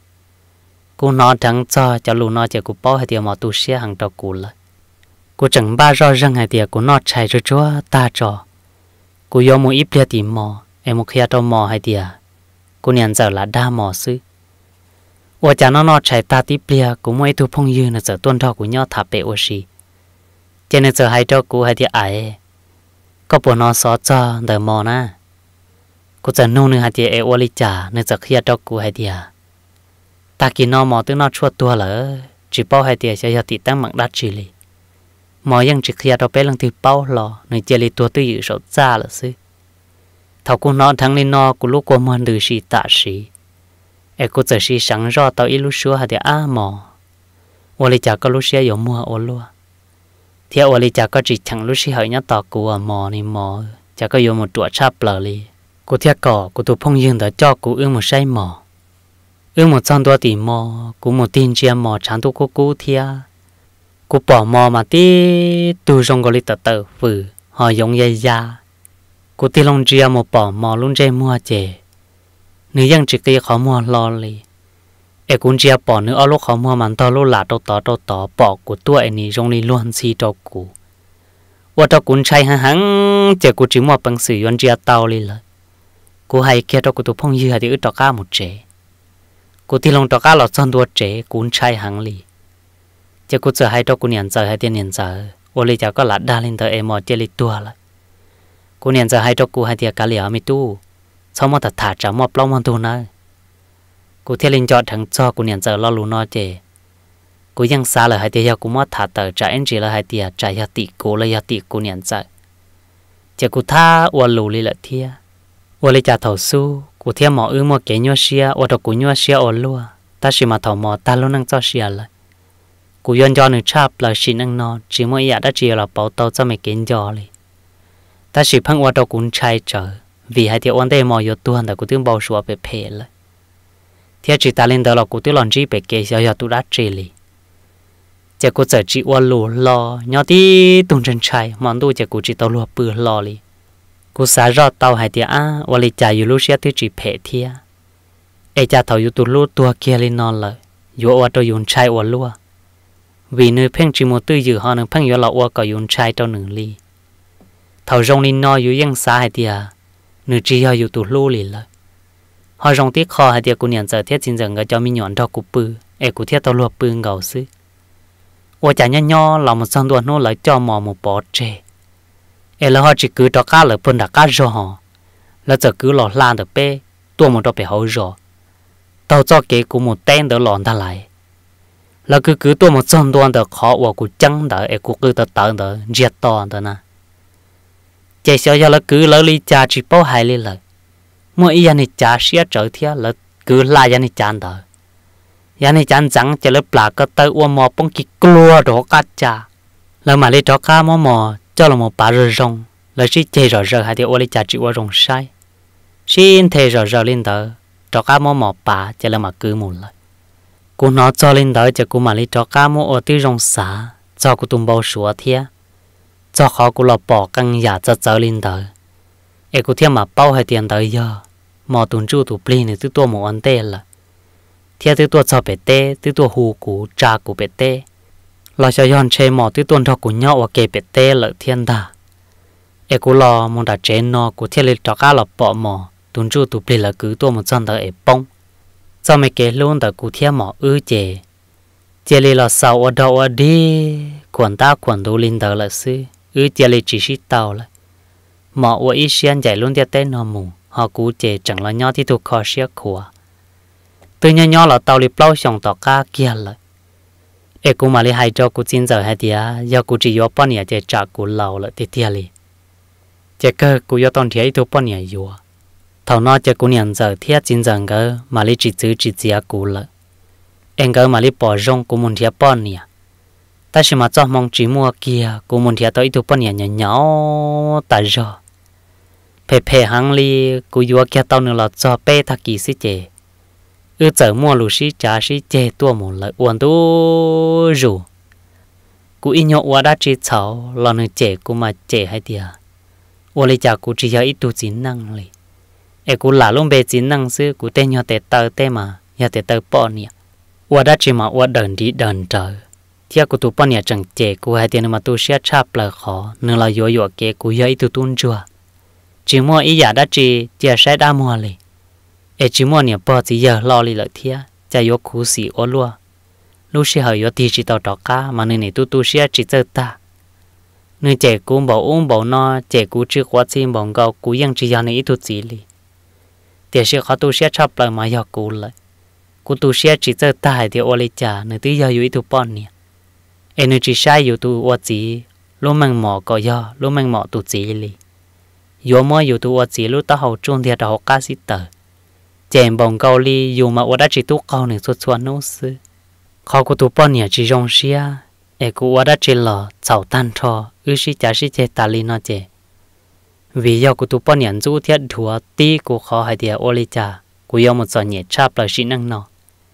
cú nó trắng cho lù nó chạy cú bao hai tia mò tu xia hàng cho cú lại cú chẳng ba rõ ràng hai tia cú nó chạy cho chúa ta cho cú yêu một ít lia tìm mò em một khi trong mò hai tia cú niệm giờ là đa mò sư ô cha nó chạy ta tiếp lia cú mới thu phong dư nó giờ tuân thọ của nhau thả bể ô xì cho nên giờ hai cho cú hai tia ai có bộ nó xóa cho đời mò na cú giờ nung nữa hai tia ô li trả nên giờ khi cho cú hai tia ta kỳ nó mò tới nó chua tua lỡ chỉ bao hai tia sẽ tị tăng mạng đắt chỉ li mò yang chỉ khi cho bé lần từ bao lò nên chỉ li tua tư dự sầu ra là sư thầu cô nó thằng lên nó cô lúc cô muốn được xí tạ xí em cô giờ xí sáng rõ tao ít lúc xưa hay thì mò ô li chả có lúc xưa有mua ô luôn thì ô li chả có chỉ thằng lúc xưa hơi nhớ tao cô mò này mò chả có 有 một chuột chắp lờ li cô thiệt cỏ cô tụ phong dương đã cho cô một say mò một trăm đô tỷ mò cô một tin chia mò chán tu cô thiệt cô bỏ mò mà tí tu trong cái li tờ vừa họ giống dây da cô ti long chia một bỏ mò luôn chơi mua chè nữ dân chỉ kia khó mua lo li em cũng chia bỏ nữa ở lúc khó mua mà tao lúc là đâu tỏ bỏ của tôi anh này trong đi luôn xì cho cô và tao cũng chạy hắn chè cô chỉ mua bằng sử dụng chia tao li là cô hay kia tao cô tụ phong dư hay thì tao cá một chè cô ti long tao cá lọt son đua chè cũng chạy hắn li chè cô giờ hay tao cô niệm giờ hay tiền niệm giờ ô li chả có là đa lên tao em mò chè li tua lại cô niệm giờ hai cho cô hai tia cá liao mi tu sau mà thả trả một plong mòn tu nữa cú theo linh cho thằng cho cú nhận giờ lo lú nó chè cú ยัง xa là hai tia cú mất thả tờ trả anh chỉ là hai tia trả ya tị cú là ya tị cú nhận giờ chè cú tha uo lú li là thia uo li trả thầu su cú theo mỏ mỏ kế nhua xia uo đầu cú nhua xia uo lúa ta chỉ mà thầu mỏ ta luôn năng cho xia lại cú yon cho nữ chap là xin năng nó chỉ mỗi ya đã chỉ là bảo tàu cho mày kiến cho li ta chỉ phăng uo đầu cú trai trở vì hai tia uốn tê mỏ yo tuan đã cú tiếng bao sủa bể phê lại theo chỉ ta lên đó là cú tiếng lon chỉ bể kê yo tu đã chỉ li chỉ cú giờ chỉ uo lú lo nhỏ tí tung chân trai món đồ chỉ cú chỉ tàu lúa bự lo li cú xả rót tàu hai tia á uo li trả yu lu xia tí chỉ phê thia ai trả thầu yu tu lu tua kia li non lại yu uo tàu yun trai uo lúa vì nơi phèn chỉ một tư dự họ nơi phèn yu là uo có yun trai tàu nửa li thầu rong li no yu ยัง xả hai tia nửa chỉ họ yu tu lu li lại họ rong tiếc kho hai tia cú nhận giờ thiết chính giờ người cho mi nhọn đó cú bự ai cú thiết tàu lúa bự ngầu xứ ủa chả nhỏ là một son tuần nó lại cho mò một bó trẻ ai là họ chỉ cứ cho cá là phân đã cá rồi họ là giờ cứ lò lan được bé tua một đôi bé hậu rồi tao cho cái của một tên đỡ lòn ta lại là cứ tua một son tuần được khó ủa của trắng đỡ ai của cứ tờ đỡ giết to đỡ nè chạy sao giờ là cứ lỡ li cha chỉ bao hai li lại mỗi ý anh cha xía trở theo là cứ lại anh chán đỡ ya này chán chẳng chỉ là plak cái tay uo mò bông kí cua đó cá cha là mà lấy đó cá mò cho là một bà rơi rong là chỉ chơi rồi hai điều uo lấy cha chỉ uo rong sai xin thề rồi lên đó đó cá mò bà chỉ là mà cứ một lại cô nó cho lên đó chỉ cô mà lấy đó cá mò ở tiêu rong xả cho cô tung bao sủa thia cho họ cô là bỏ căng giả cho lên đó ai cô thêm mà bao hai tiền đó giờ mò tung chu tụ pli này tự tua một anh tê là theo từ tua cho bể tê từ tua hù cú trà cú bể tê lo cho yon chơi mò từ tuần thọ cú nhau và kề bể tê lợi thiên đà e cú lo mong đã chế nó cú theo lịch trọ cá lọp bỏ mò tuần chu tụ bể là cứ tua một chân đỡ e bông cho mấy kề luôn đỡ cú theo mò chè chè li là sau ở đâu ở đi quần đồ linh đỡ là sư chè li chỉ xí tàu lại mò ở ít xiên chạy luôn theo tên nó mù họ cú chè chẳng là nhau thì tụ khó xía khua từ nhỏ là tàu li plau xong tàu cá kia lại ai cũng mà li hai cho cú chín giờ hai tia giờ cú chỉ vô bao nhiêu chỉ trả cú lâu lại thì tia li chỉ cơ cú vô tòn thiệt ít bao nhiêu vô thầu nó chỉ cú nhận giờ thiệt chín giờ cơ mà li chỉ chia cú lại em cơ mà li bỏ rong cú muốn thiệt bao nhiêu ta chỉ mà cho mong chỉ mua kia cú muốn thiệt tới ít bao nhiêu nhỏ tại rồi phê hàng li cú vô kia tàu nữa là cho bé thắc kỳ sĩ chế giờ mua lù xí trả xí chè tua một lợi uốn tu rủ cú in nhọ uốn đã chỉ cháu lo nơi chè cú mà chè hay tiệt uốn lấy trả cú chỉ cho ít tu chín năng li ai cú là luôn bề chín năng xứ cú tên nhọ tê mà nhọ tê bỏ nè uốn đã chỉ mà uốn đần trời theo cú tu bỏ nè chẳng chè cú hay tiệt mà tu xé chắp là khó nên là yo kê cú yo ít tu tuôn chua chỉ mua ý giả đã chỉ chè sẽ đã mua li ai chỉ muốn nhà bỏ chỉ giờ lo li lợi thia, cha yo cú sĩ ô lúa, lúc xưa họ yo ti chỉ tàu trọ cá mà nơi này tu xưa chỉ chơi ta, nơi trẻ cú bảo no trẻ cú chưa quá xin bảo gạo cú ยัง chỉ giờ này tu chỉ li, trẻ xưa họ tu xưa chắp lại mà yo cú lại, cú tu xưa chỉ chơi ta thì ô li cha nơi tí giờ yo tu bọn nè, ai nơi chỉ sai yo tu ô chỉ, lúc mang mỏ có yo, lúc mang mỏ tu chỉ li, yo mua yo tu ô chỉ lúc ta hậu trung thì ta học cá sĩ tờ chèn bồng câu li dù mà ở đã chỉ tu câu này xuất xuân nấu sư khó của tu bọn nhà chỉ rong xia ai của ở đã chỉ lò chảo tan thò xí chả xí chè ta li nó chè vì do của tu bọn nhà du thiết thua tí của khó hay thì ô li cha của do một giờ nhẹ chắp là xí năng nọ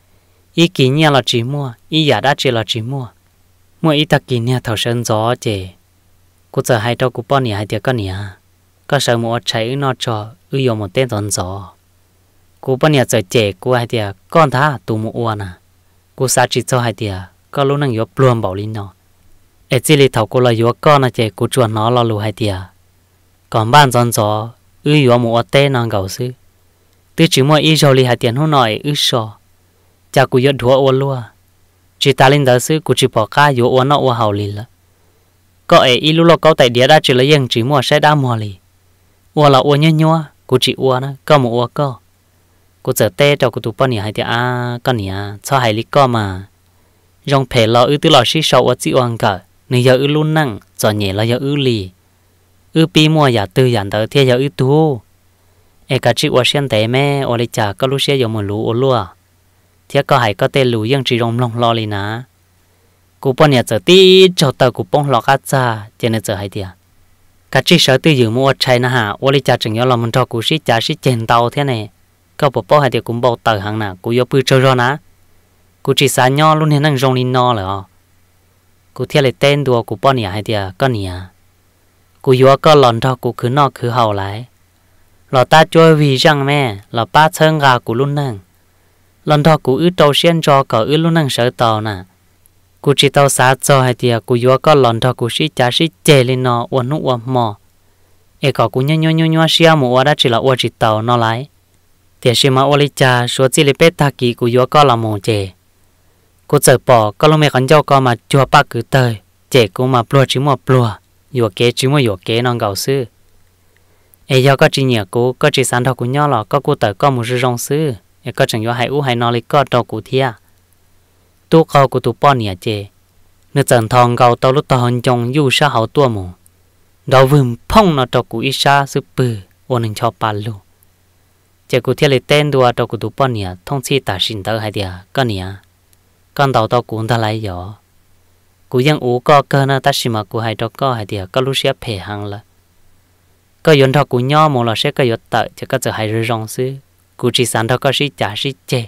ý kỳ nhà là chỉ mua ý giả đã chỉ là chỉ mua ý ta kỳ nhà thầu sơn gió chè của giờ hai đâu của bọn nhà hay thì có nhà có sợ một cháy nó cho do một tên giòn gió cú bọn nhà chơi chè cú hai tia con thá tụ một uo nè cú sa chỉ cho hai tia có lúc năng yếu pluông bảo linh nó ở chỉ li thầu cú là yếu con là chè cú chuồn nó lo lù hai tia còn ban giòn gió yếu một tên năng gạo sư từ chỉ mua ít rồi li hai tiền hôm nọ sò cha cú yếu thua uo lúa chỉ ta linh đó sư cú chỉ bỏ cá yếu uo nó uo hậu li了có ít lúc lo câu tại địa đã chỉ là ยัง chỉ mua sẽ đa mua li uo là uo nhớ cú chỉ uo nó có một uo có cô giờ tê cho cô tụ bao nhiêu hay thì con nhỉ cho hay lý co mà rong phê lo ư từ lo xí sầu ở chịu ăn cả nếu giờ ư luôn năng cho nhẹ là giờ ư lì ư pi mua giả tư giả tờ thì giờ ư tu e cả chị ở xem té mẹ ở đây chả có lúc xe giờ một lú ở lúa thì có hay có tên lú nhưng chỉ rong long lo lì ná cô bao nhiêu giờ tí cho tờ cô bông lo cá cha cho nên giờ hay thì cả chị sợ tư dự mua chạy na hả ở đây chả chừng nhớ là mình cho cô xí chả xí chèn tàu thế này có bộ bao hay thì cũng bao tờ hàng nào cô yêu bự chơi rồi ná cô chỉ xả nhau luôn nên năng rong lên no rồi cô theo lại tên đùa cô bao nhiêu hay thì con nhỉ cô yêu có lần đó cô cứ no cứ hậu lại lọ ta chơi vì rằng mẹ lọ ba chân gà của luôn năng lần đó cô ư trâu xiên cho cỡ ư luôn năng sợ tàu nè cô chỉ tàu xả cho hay thì cô yêu có lần đó cô xí chả xí chè lên nó uốn nụ uốn mò e cậu cô nhô xia một uốn đã chỉ là uốn chỉ tàu nó lại thì xí mà uốn lấy cha số chỉ lấy bét ta kỳ cô yêu có là một chè cô chờ bỏ có lúc mẹ khẩn cho con mà chua ba cứ tới chè cô mà plua chỉ một plua yêu kế chỉ một yêu kế non gạo sư ai giờ có chỉ nhớ cô có chỉ sáng đầu cô nhỏ là có cô tới có một sự rong sư ai có chẳng do hay u hay nói lấy có đầu cô thia tu câu của tu bao nhiêu chê nếu chẳng thòng gạo tao lúc tao hòn trong du sa hậu tua mù đầu vườn phong nó cho cô ít sa sư bự ôn hình cho ba lô chê cô thia lấy tên đùa cho cô tu bao nhiêu thông chi ta xin tới hay địa con nhỉ con đầu tao cũng ta lấy gió côยังu có cơ na ta xin mà cô hay cho có hay địa có lúc sẽ phê hàng là có yon thọ cú nhỏ một là sẽ có yon tợ chứ có giờ hay rong sư cú chỉ sáng thọ có sĩ trả sĩ chê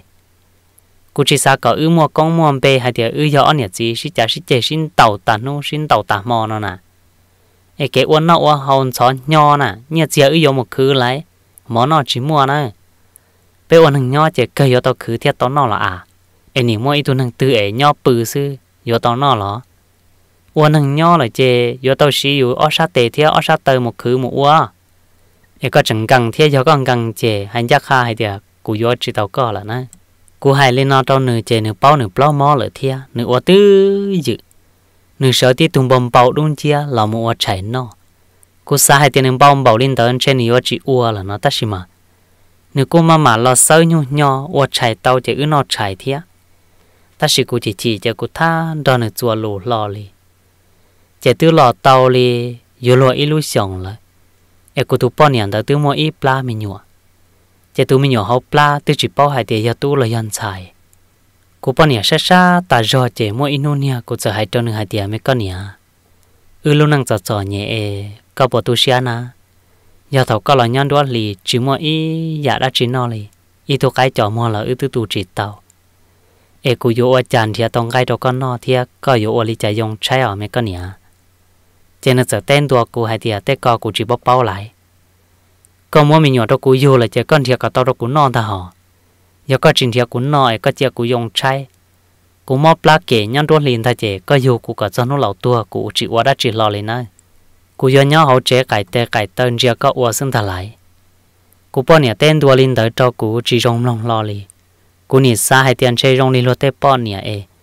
cú chỉ sáng có mua con mua bê hay thì gió nhỉ gì sĩ trả sĩ chê xin tàu tà mò nó nè ấy cái uốn nó uốn hòn chó nhỏ nè nhỉ gì gió một khứ lấy món nó chỉ mua nè bé uốn thằng nhỏ chỉ cây gió tao khứ theo tao nó là ấy nỉ mua ít tuần thằng tư ấy nhỏ bự sư gió tao nó là uốn thằng nhỏ là chê gió tao xíอยู่ở sát tề theo ở sát tề một khứ một uốn ấy có chẳng cần theo gió con cần chê hay chắc ha hay tiệt cú gió chỉ tao có là nè cú hay lên nó tao nửa chê nửa bao mò lỡ theo nửa uốn tư dự nửa sợ tí tung bom bao đúng chia là một uốn chảy nó cú sa hay tiền nửa bao bao lên tới trên nửa chỉ uốn là nó ta xí mà nửa cú mà lo sơi nhỏ uốn chảy tao chỉ nó chảy theo ta xí cú chỉ cho cú tha đó nửa chùa lù lò li chỉ từ lò tàu li vô lò illusion lại em cô tu bao nhiêu đó từ mua ít pla mình nhọ chỉ tu mình nhọ học pla từ chỉ bao hai tiền giờ tu là dân xài cô bao nhiêu xa ta rõ chỉ mua Indonesia cô chỉ hai trăm hai tiền mấy con nhỉ lúc năng cho nhẹ có bộ tu xia na giờ thầu có là nhân đó li chỉ mua ít giờ đã chỉ nó li ít tu cái chọn mua là từ tu chỉ tàu em cô vô chán thì tông cái đó con nó thì có vô li chạy dùng trái ở mấy con nhỉ cho nên giờ tên đùa cô hay thì tên co cô chỉ bóc bao lại còn mỗi mình nhỏ đó cô vô là chỉ con thiệt cả tao đó cô non ta họ giờ có trình thiệt cô nói có chỉ cô dùng trái cô móp lá kể nhân đuôi liền ta chỉ có vô cô cả cho nó lẩu tua cô chỉ qua đã chỉ lo lên nơi cô giờ nhớ hậu chế cải tên chỉ có qua sinh ta lại cô bao nhiêu tên đùa lên tới cho cô chỉ rong lòng lo li cô nhìn xa hay tiền chơi rong lên lo tên bao nhiêu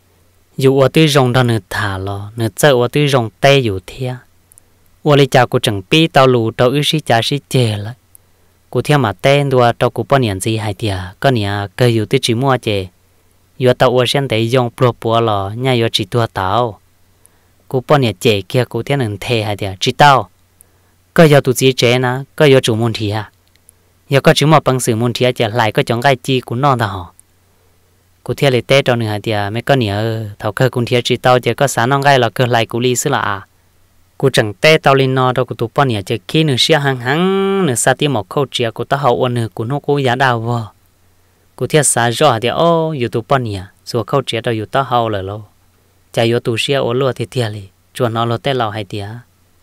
dù ở tư rong đó nửa thả lo nửa chơi ở tư rong tê dù thiệt我哩家姑整比道路到有时家是借了，姑听嘛tên đua到姑半年子还点，个年个有的只么借，有到我现在用不了，伢有只多刀，姑半年借kia姑听能退还点，知道，个有肚子借呢，个有做问题啊，有个只么帮事问题就来个种个字姑弄的哈，姑听哩带着你还点，没个年头个姑听知道就个啥弄个了个来姑哩是了啊。cô chẳng té tao lên nó đâu cô tụi bọn nhà chơi kia nửa xia hăng nửa sa tí một câu chuyện cô ta hậu ôn nửa cô nó cô giá đào vào cô thiệt xa rõ thì ô yêu tụi bọn nhà rồi câu chuyện đâu yêu ta hậu rồi lo chạy yêu tụi xia ô lúa thì thiệt li chuẩn nó lo té lào hay tiệt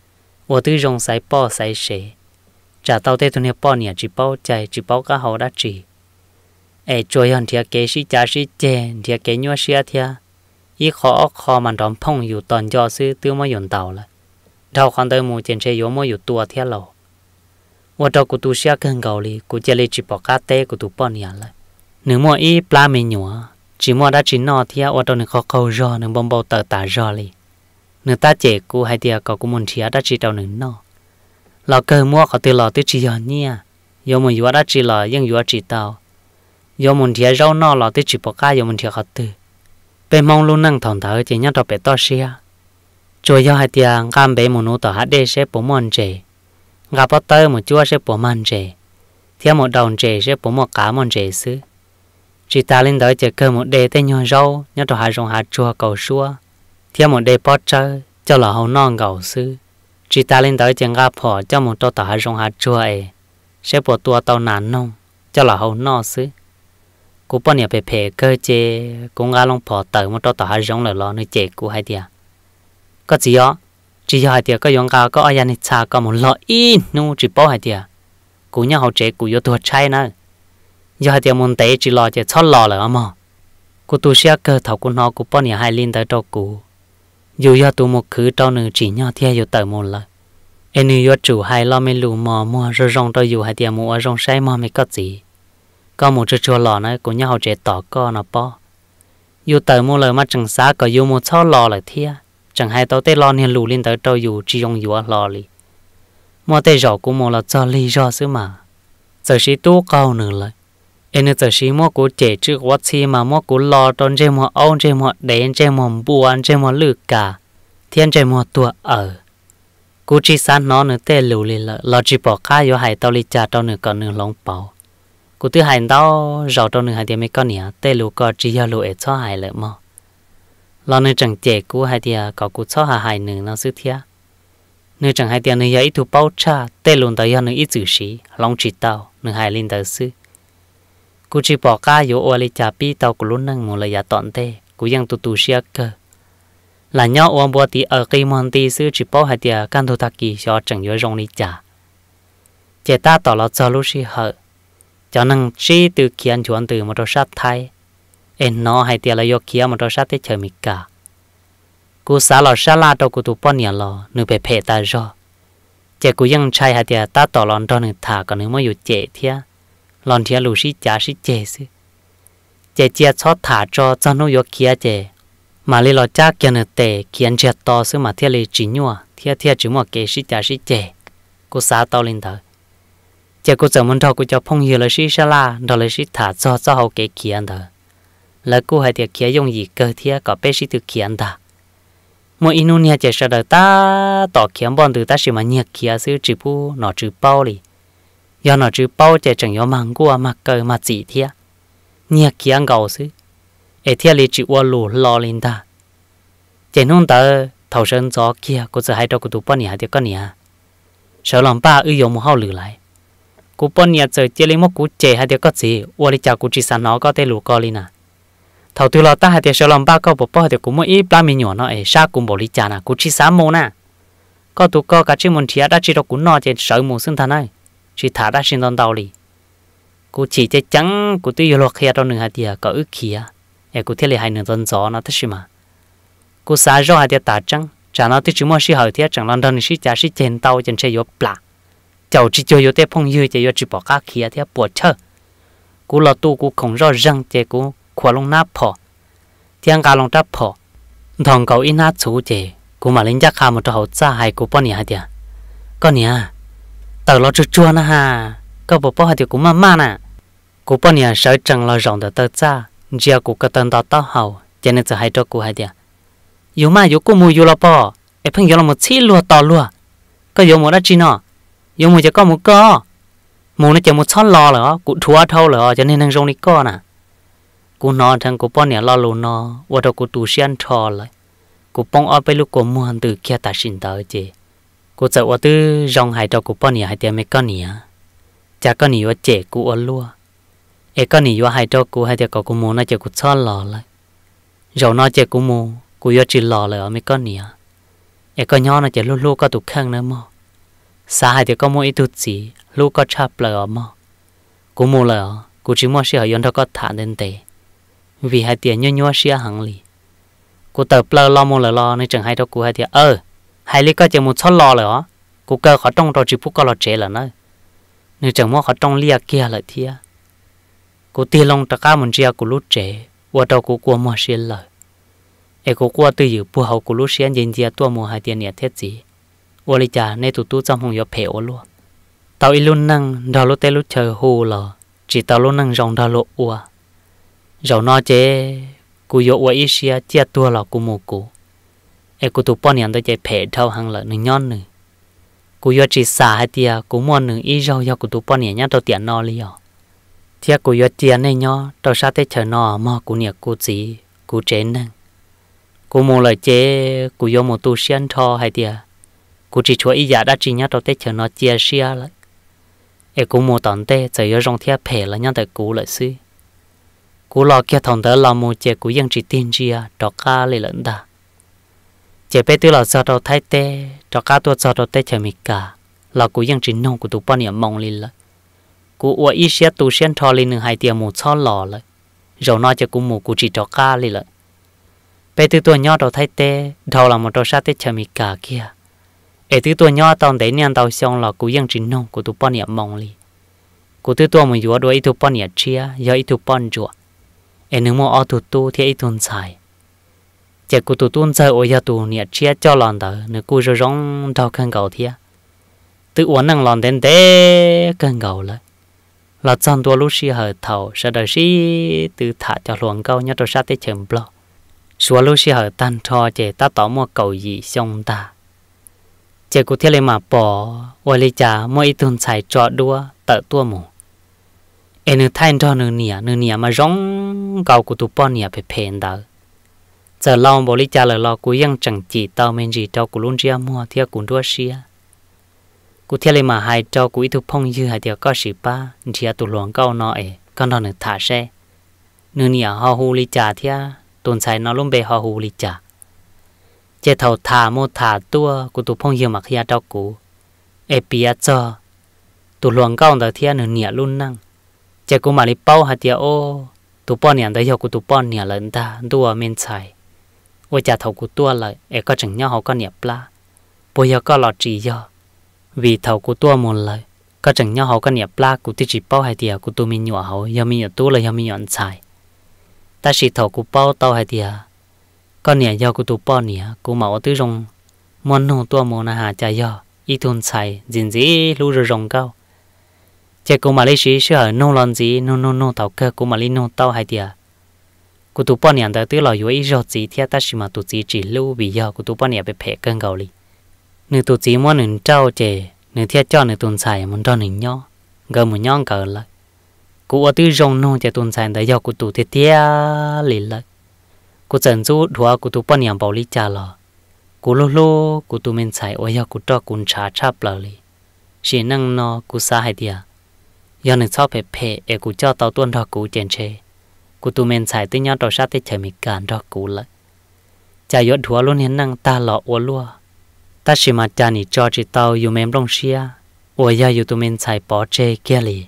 ô tư rong sai po sai sẻ trả tao té tụi nhà bọn nhà chỉ bao cả hậu đã chỉ ai chơi hơn thiệt kế sĩ cha sĩ chè thiệt kế nhua xia thiệt ý khó mà đón phong yêu toàn do sư tiêu mà dùng tàu là đào khoan tới mùi trên xe yếu mùi yếu tua theo lầu và đầu của tụi xe gần gạo li của chơi li chỉ bỏ cá tê của tụi bọn nhà lại nếu mua ít pla mình nhỏ chỉ mua đã chỉ nọ theo và đầu nếu khó khâu rò nếu bông bầu tờ tả rò li nếu ta chế của hai tia có của muốn chia đã chỉ đầu nếu nọ lò cơ mua có từ lò tới chỉ giờ nhia yếu mùi yếu đã chỉ lò nhưng yếu chỉ tàu giờ muốn thiệt rau nọ là tới chỉ bỏ cá giờ muốn thiệt khó từ bên mong luôn năng thòng thở chỉ nhớ đọc bé to xia rồi giờ hai tiếng cam bé một nụ tờ hát đê sẽ bỏ mòn chè gặp bắt tới một chúa sẽ bỏ mòn chè theo một đầu chè sẽ bỏ một cá mòn chè xứ chỉ ta lên tới chỉ cơ một đề tên nhon rau nhớ đọc hai rong hạt chua cầu xua theo một đề bó chơi cho là hậu non gầu xứ chỉ ta lên tới chỉ gặp họ cho một tờ hai rong hạt chua ấy sẽ bỏ tua tàu nản nông cho là hậu no xứ cú bọn nhà bề bề cơ chế cũng ngã long bỏ tới một tàu hai rong là lo nơi chế cú hai tia có gì đó chỉ hai tia có dùng cao có ai ăn cha có một lọ in nu chỉ bỏ hai tia cú nhà hậu chế cú vô tua chai nữa giờ hai tia muốn té chỉ lo chế chót lò là mà cú tu sửa cơ thầu cú nó cú bọn nhà hai linh tới cho cú dù giờ tu một khứ cho nữ chỉ nhau theo vô tới một lần em yêu chủ hai lo mấy lù mò mua rồi rong tôi dù hai tia mua rong say mò mấy có gì có một chút chua lò nữa cú nhà hậu chế tỏ co nó bỏ dù tới một lần mà chẳng xa có dù một chót lò là thia chẳng hay tao tê lo nên lù lên tới trâu dù chỉ dùng dùa lò li mua tê rau cũng mua là cho li do xứ mà giờ xí tu câu nữa lại em giờ xí mua cú trẻ trước quá chi mà mua cú lò tròn trên mua ôn trên mua đen trên mua buồn trên mua lư cả thiên trên mua tua ở cú chỉ san nó nữa tê lù li lại lo chỉ bỏ cá vô hay tao li cha tao nữa còn nữa lông bảo cú thứ hai tao rau tao nữa hai tiền mấy con nhỉ tê lù có chỉ do lù cho hai lại mà lo nơi chẳng trẻ cú hai tia có cú cho hai nữ nó sức thia nơi chẳng hai tia nơi ấy thu bao cha tê luôn tới nơi ít chữ sĩ long chỉ tao nơi hai linh tới sư cú chỉ bỏ cá vô ô li cha pi tao cú luôn năng một lời giả tọn tê cú yang tu xia cơ là nhau ôm bùa tí ở cây mòn tí sư chỉ bỏ hai tia can thu thắc kỳ cho chẳng nhớ rong li cha trẻ ta tỏ là cho lúc sĩ hở cho năng chỉ từ kiến chuẩn từ một trò sát thay em nó hay tiệt là do kia mà tôi sát tới chờ mình cả cú xả lò xả la đâu cú tụ bao nhiêu lò nửa bể bể ta rồi trẻ cúยังtrai hay tiệt ta tỏ lon đó nửa thả còn nửa mớiอยู่trẻ thia lon thia lù xí chả xí trẻ xí trẻ trẻ chót thả cho nó do kia trẻ mà lấy lò cha kia nửa tệ kiến trẻ to xí mà thia lấy chỉ nhua thia chỉ một cái xí chả xí trẻ cú xả tao lên thở trẻ cú giờ muốn đâu cú cho phong nhiều là xí xả la đó là xí thả cho hậu cái kia thở là cô hay tiệt kia dùng gì cơ thia có bé sĩ thực hiện ta mỗi inu nia chỉ sợ đời ta tỏ kiếm bọn từ ta chỉ mà nhiệt kia sư chỉ pu nó chữ bao đi do nó chữ bao chỉ chẳng có mang qua mà cơ mà chỉ thia nhiệt kia ngầu sư ấy thia li chỉ qua lù lo lên ta chỉ nông ta thầu sơn gió kia cô sẽ hay cho cô tụ bọn nia tiệt con nia sợ lòng ba dùng một hao lử lại cô bọn nia giờ chỉ lấy một cú chè hay tiệt có gì qua đi chào cô chỉ san nó có thể lù co lên à thầu từ lò ta hay tiệt sợ lòng ba câu bỏ thì cũng mỗi ít ba mươi nhỏ nó ấy sa cũng bỏ đi chả nè cũng chỉ sáu môn nè có tụ co cả trên môn thía đã chỉ được cũng no trên sợ môn sinh thần này chỉ thả đã sinh tồn đầu đi cũng chỉ chơi trắng cũng tuy lọt kia trong nửa hai tiệt có ức kia ấy cũng thiết lập hai nửa tồn gió nó thế mà cũng xả rõ hai tiệt tả trắng chả nó tuy chỉ mua xí hở tiệt chẳng London xí chả xí trên tàu trên xe yếu bả cháu chỉ chơi yếu tiệt phong dư chỉ yếu chỉ bỏ các kia tiệt bỏ chơi cũng lọt tu cũng không rõ răng chỉ cũng khóa lông nắp phò tiếng cá lông trap phò thằng cậu in nát chú chế cú mà lính chắc hà một trò hậu xa hay cú bao nhiêu hả tiệt con nhỉ tờ lo chua chua na ha có bộ bao hả tiệt cú mà nè cú bao nhiêu sợ chẳng lo rộng được tờ xa giờ cú cái tên đó tao hậu cho nên giờ hay cho cú hả tiệt yêu mà yêu cú mua yêu lo bao em phăng yêu là một xí lúa to lúa có yêu một đất chi nọ yêu một chỉ có một co một nó chỉ một xót lò rồi cú thua thâu rồi cho nên năng rong đi co nè cú nó thằng cú bao nhiêu lo luôn nó và đâu cú tu sửa thò lại cú bông ở bên lúc cú mua từ kia ta xin tới chứ cú sợ ở từ rong hai đâu cú bao nhiêu hai tiền mấy con nhỉ cha con nhỉ ở trẻ cú ở lúa ấy con nhỉ ở hai đâu cú hai tiền cú mua nó chỉ cú xót lò lại rồi nó chỉ cú mua cú ở chỉ lò lại ở mấy con nhỉ ấy con nhỏ nó chỉ lu có tụ khang nữa mà xa hai tiền có mua ít chút gì lu có chắp lại ở mà cú mua lại cú chỉ mua xí ở yon đó có thả đến tệ vì hai tiền nhua xia hằng lì, cô tập lơ lo mua lơ lo nên chẳng hay đâu cô hai tiền hai lý có chỉ một số lo rồi cô cơ khó trong rồi chỉ phút có lo chế là nó nên chẳng mua khó trong lia kia lại thia cô tiền long tất cả mình chia cô lút chế và đâu cô qua mua xia lời ấy cô qua từ dự bùa hậu cô lút xia nhìn chia tua mua hai tiền nhiệt thiết gì và lý cha nên tụt trong phòng gió phèo luôn tao luôn năng đào lút tê lút chờ hồ lò chỉ tao luôn năng rong đào lộ ua rồi nó chế cú yo qua ít xia chia tua là cú mù cú em cú tụ bao nhiêu tới chế phê thâu hàng lợn nương nhon nương cú yo chỉ xả hay tia cú mua nương ít rau yo cú tụ bao nhiêu nhá tao tiền nó li à thia cú yo tiền này nhá tao sát tới chờ nó mà cú nhiệt cú gì cú chế nương cú mua lại chế cú yo một tu xiên thò hay tia cú chỉ cho ý giả đã chỉ nhá tao tới chờ nó chia xia lại em cú mua tận tê giờ yo rong thia phê là nhá tới cú lại xí cú lo kia thằng đó là một chế cúยังchỉ tin chia trọ cá lấy lẫn ta chế bé tư là sao đâu thay tê trọ cá tua sao đâu tê chờ mi cả là cúยังchỉ nông của tụ bao nhiêu mong lên lại cú uo ít xé tụ xén thò lên nương hai tiệm một xó lò lại rồi nói cho cú mù cú chỉ trọ cá lấy lại bé tư tua nhỏ đâu thay tê đầu là một trò sát tê chờ mi cả kia ê tư tua nhỏ tao để niên tao xong là cúยังchỉ nông của tụ bao nhiêu mong lên cú tư tua một vừa đuổi ít tụ bao nhiêu chia giờ ít tụ bao nhiêu em nếu mà ở tụ tu thì ít tuần xài, chỉ cụ tụ tuần xài ở nhà tụ nhiệt chia cho lòn đó, nếu cụ rồi rong đào cân gạo thì, tự uốn năng lòn đến té cân gạo lại, là chọn tua lúc xí hở thầu, sau đó xí tự thả cho luồng gạo nhớ cho sát tới chừng blo, xóa lúc xí hở tan cho chỉ ta tỏ mua cầu gì xong ta, chỉ cụ theo lấy mà bỏ, ở lấy trả mỗi ít tuần xài cho đua tự tua mù. em nữ thay cho nữ nịa mà rong cầu của tụi bọn nịa phải phèn đó giờ lâu bộ lý cha lời lo của yang chẳng chỉ tao men gì tao của luôn chia mua theo của đua xia của theo lấy mà hai tao của ít tụi phong dư hai theo có sĩ ba chia tụi luồng câu nó con đó nữ thả xe nữ nịa họ hù lý cha theo tuần sai nó luôn bề họ hù lý cha chế thầu thả mua thả tua của tụi phong dư mà khi tao của bia cho tụi luồng câu đó theo nữ nịa luôn năng chỉ có mà đi bao hạt tiêu ô tụ bao nhiêu đấy giờ của tụ bao nhiêu lần ta đua men xài ôi cha thầu của tua lại em có chừng nhau họ có nhiệt pla bây giờ có lọt chỉ do vì thầu của tua một lời có chừng nhau họ có nhiệt pla của tí chỉ bao hạt tiêu của tụ mình nhỏ họ giờ mình nhỏ tu là giờ mình nhọn xài ta chỉ thầu của bao tao hạt tiêu có nhiệt do của tụ bao nhiêu của mẫu tứ rong món nô tua món hà cha do ít thôn xài gìn dĩ lu rồi rong cao chỉ cô mà lấy sĩ sửa nô lon gì nô tàu cơ cô mà lấy nô tàu hay tiệt cô tụ bao nhiêu đó tức là yếu rồi gì thì ta chỉ mà tụ chỉ lưu vì giờ cô tụ bao nhiêu bị phê cân gạo li nếu tụ chỉ muốn nương trâu chè nương thiết cho nương tuần xài muốn cho nương nhỏ gỡ một nhon cỡ lại cô ở tư rong nô chè tuần xài đó giờ cô tụ thiết li lại cô dẫn dụ đùa cô tụ bao nhiêu bảo lý trả lo cô lô cô tụ mình xài ở giờ cô cho cô trả chắp lại li chỉ năng nó cô xa hay tiệt giờ nên sau phê cụ cho tàu tuần đó cụ chèn chê cụ tụi mình xài tới nhau trò sát tới chờ mình cản đó cụ lại cha yếu thua luôn hiện năng ta lọ ô lúa ta chỉ mà cha nị cho chỉ tàu dù mềm đông xia ô giờ dù tụi mình xài bỏ chê kia lì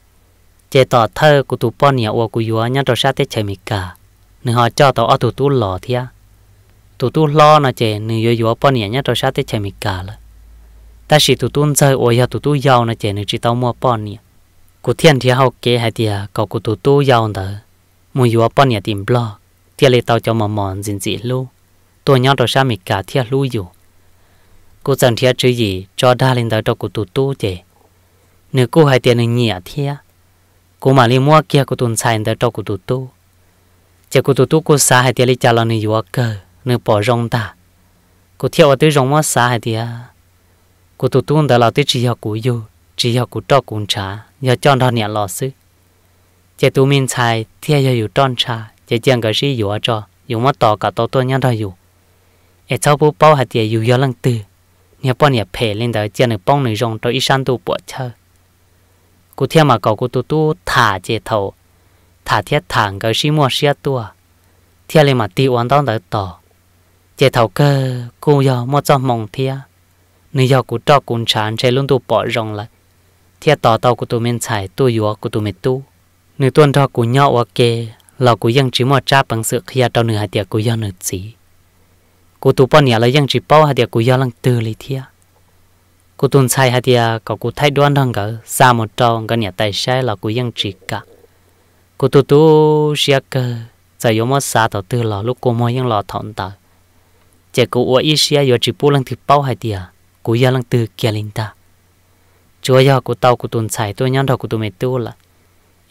chê tỏ thơ cụ tụi bọn nhà ô cụ yếu nhau trò sát tới chờ mình cả nên họ cho tàu ở tụi tụi lọ thia tụi tụi lo nó chê nên yếu bọn nhà nhau trò sát tới chờ mình cả lại ta chỉ tụi tụi chơi ô giờ tụi tụi giàu nó chê nên chỉ tàu mua bọn nhà cụ thiên thì học kế hay tiệt cậu cụ tụ tu giàu đó mua yếu bao nhiêu tiền blo tiệt lấy tàu cho mà mòn dính dị lu tôi nhau rồi sao mình cả tiệt luอยู่cụ dần tiệt chữ gì cho đa lên đó cho cụ tụ tu chứ nếu cụ hay tiệt nên nhẹ tiệt cụ mà đi mua kia cụ tuần xài đó cho cụ tụ tu chứ cụ tụ tu cụ xa hay tiệt lấy trả lo nếu yếu cơ nếu bỏ rong ta cụ theo ở tới rong mua xa hay tiệt cụ tụ tu đó là tới chỉ học cụ yêu chỉ học cụ cho cụ trả giờ chọn đó nhẹ lọ sư chỉ tụi mình xài thì giờอยู่tròn trả chỉ chẳng cái gìอยู่choอยู่mà tỏ cả tao tôi nhớ đóอยู่ở sau bố bao hạt tiềnอยู่giờ lăng từ nhà bao nhiêu phê lên đó chỉ được bông người rong cho ít san tu bỏ chơi cụ theo mà cậu cụ tu thả chỉ thầu thả thiết thẳng cái gì mua xe tua theo lên mà tiêu ăn đó tỏ chỉ thầu cơ cụ giờ mua cho mong theo nếu giờ cụ cho cụ trả sẽ luôn tu bỏ rong lại thiết tỏ tàu của tụi mình xài tu yếu của tụi mình tu nếu tuân cho của nhau ok là của dân chỉ một cha bằng sự khi tao nửa hạt tiền của dân nửa gì của tụi bọn nhà là dân chỉ bao hạt tiền của dân lăng từ lý thia của tuần xài hạt tiền có của thay đoan đang cả xa một trâu cái nhà tài xế là của dân chỉ cả của tụi tu xia cơ giờ yếu mất xa tao từ là lúc của mọi dân lò thọn tao chỉ của ít xia yếu chỉ bao lăng thì bao hạt tiền của dân lăng từ kia linh ta chúa giờ của tàu của tuần xài tôi nhớ đầu của tụi mình tu là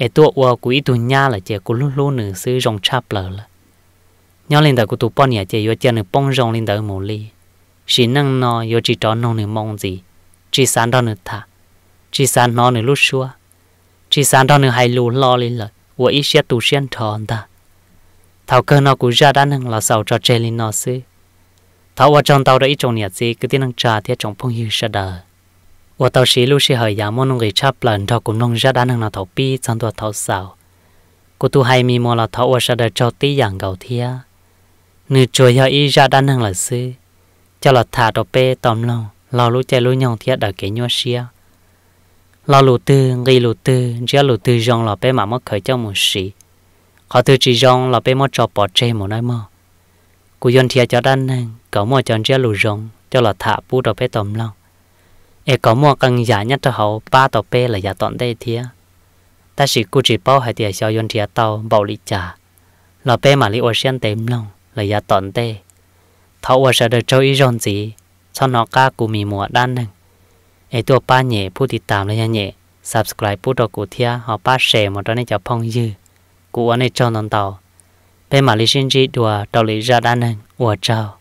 ai tua ua của ít tu nha là chỉ của lúc lúc nữa xứ rong chắp lờ là nhớ lên đời của tụ bọn nhà chỉ vô chơi nữa bông rong lên đời mù li chỉ năng nó vô chỉ tròn nó nữa mong gì chỉ sáng đó nữa thà chỉ sáng nó nữa lúc xưa chỉ sáng đó nữa hay lù lo lên lời của ít xe tu xuyên tròn ta thảo cơ nó cũng ra đã năng là sầu cho chơi lên nó xứ thảo ở trong tàu đó ít trong nhà gì cứ tiếng năng trà thì trong phong hiu sa đời ở tàu xí lúc xí hỏi giá món người chắp lần đó cũng nông ra đã năng là thảo pi trong tua thảo sầu của tu hay mi mò là thảo ở sa đời cho tí dạng gạo thia nửa chuối hơi ít ra đã năng là xứ cho là thả đồ pe tóm lòng lò lú chạy lú nhong thiệt ở cái nhua xia lò lú tư gây lú tư chỉ lú tư rong lò pe mà mất khởi cho một xí họ tư chỉ rong lò pe mất cho bỏ chơi một nơi mò cú yon thiệt cho đan năng có một chọn chỉ lú rong cho là thả pu đồ pe tóm lòng e có một căn giả nhất cho họ ba đồ pe là giả tọn đây thiệt ta chỉ cú chỉ bao hai tiền cho yon thiệt tàu bảo lý trả lò pe mà lý ở sen tém lòng là giả tọn đây thảo ở sẽ được cho ý rong gì cho nó ca của mình mùa đan nè ấy tua ba nhẹผู้ติดตามเลยnhẹ subscribe ผู้ตัวกูเทียhọ ba share một đó này cho phong dưกูอันนี้cho nó tàu bên mà lý sinh chỉ đùa tàu lý ra đan nè ủa chào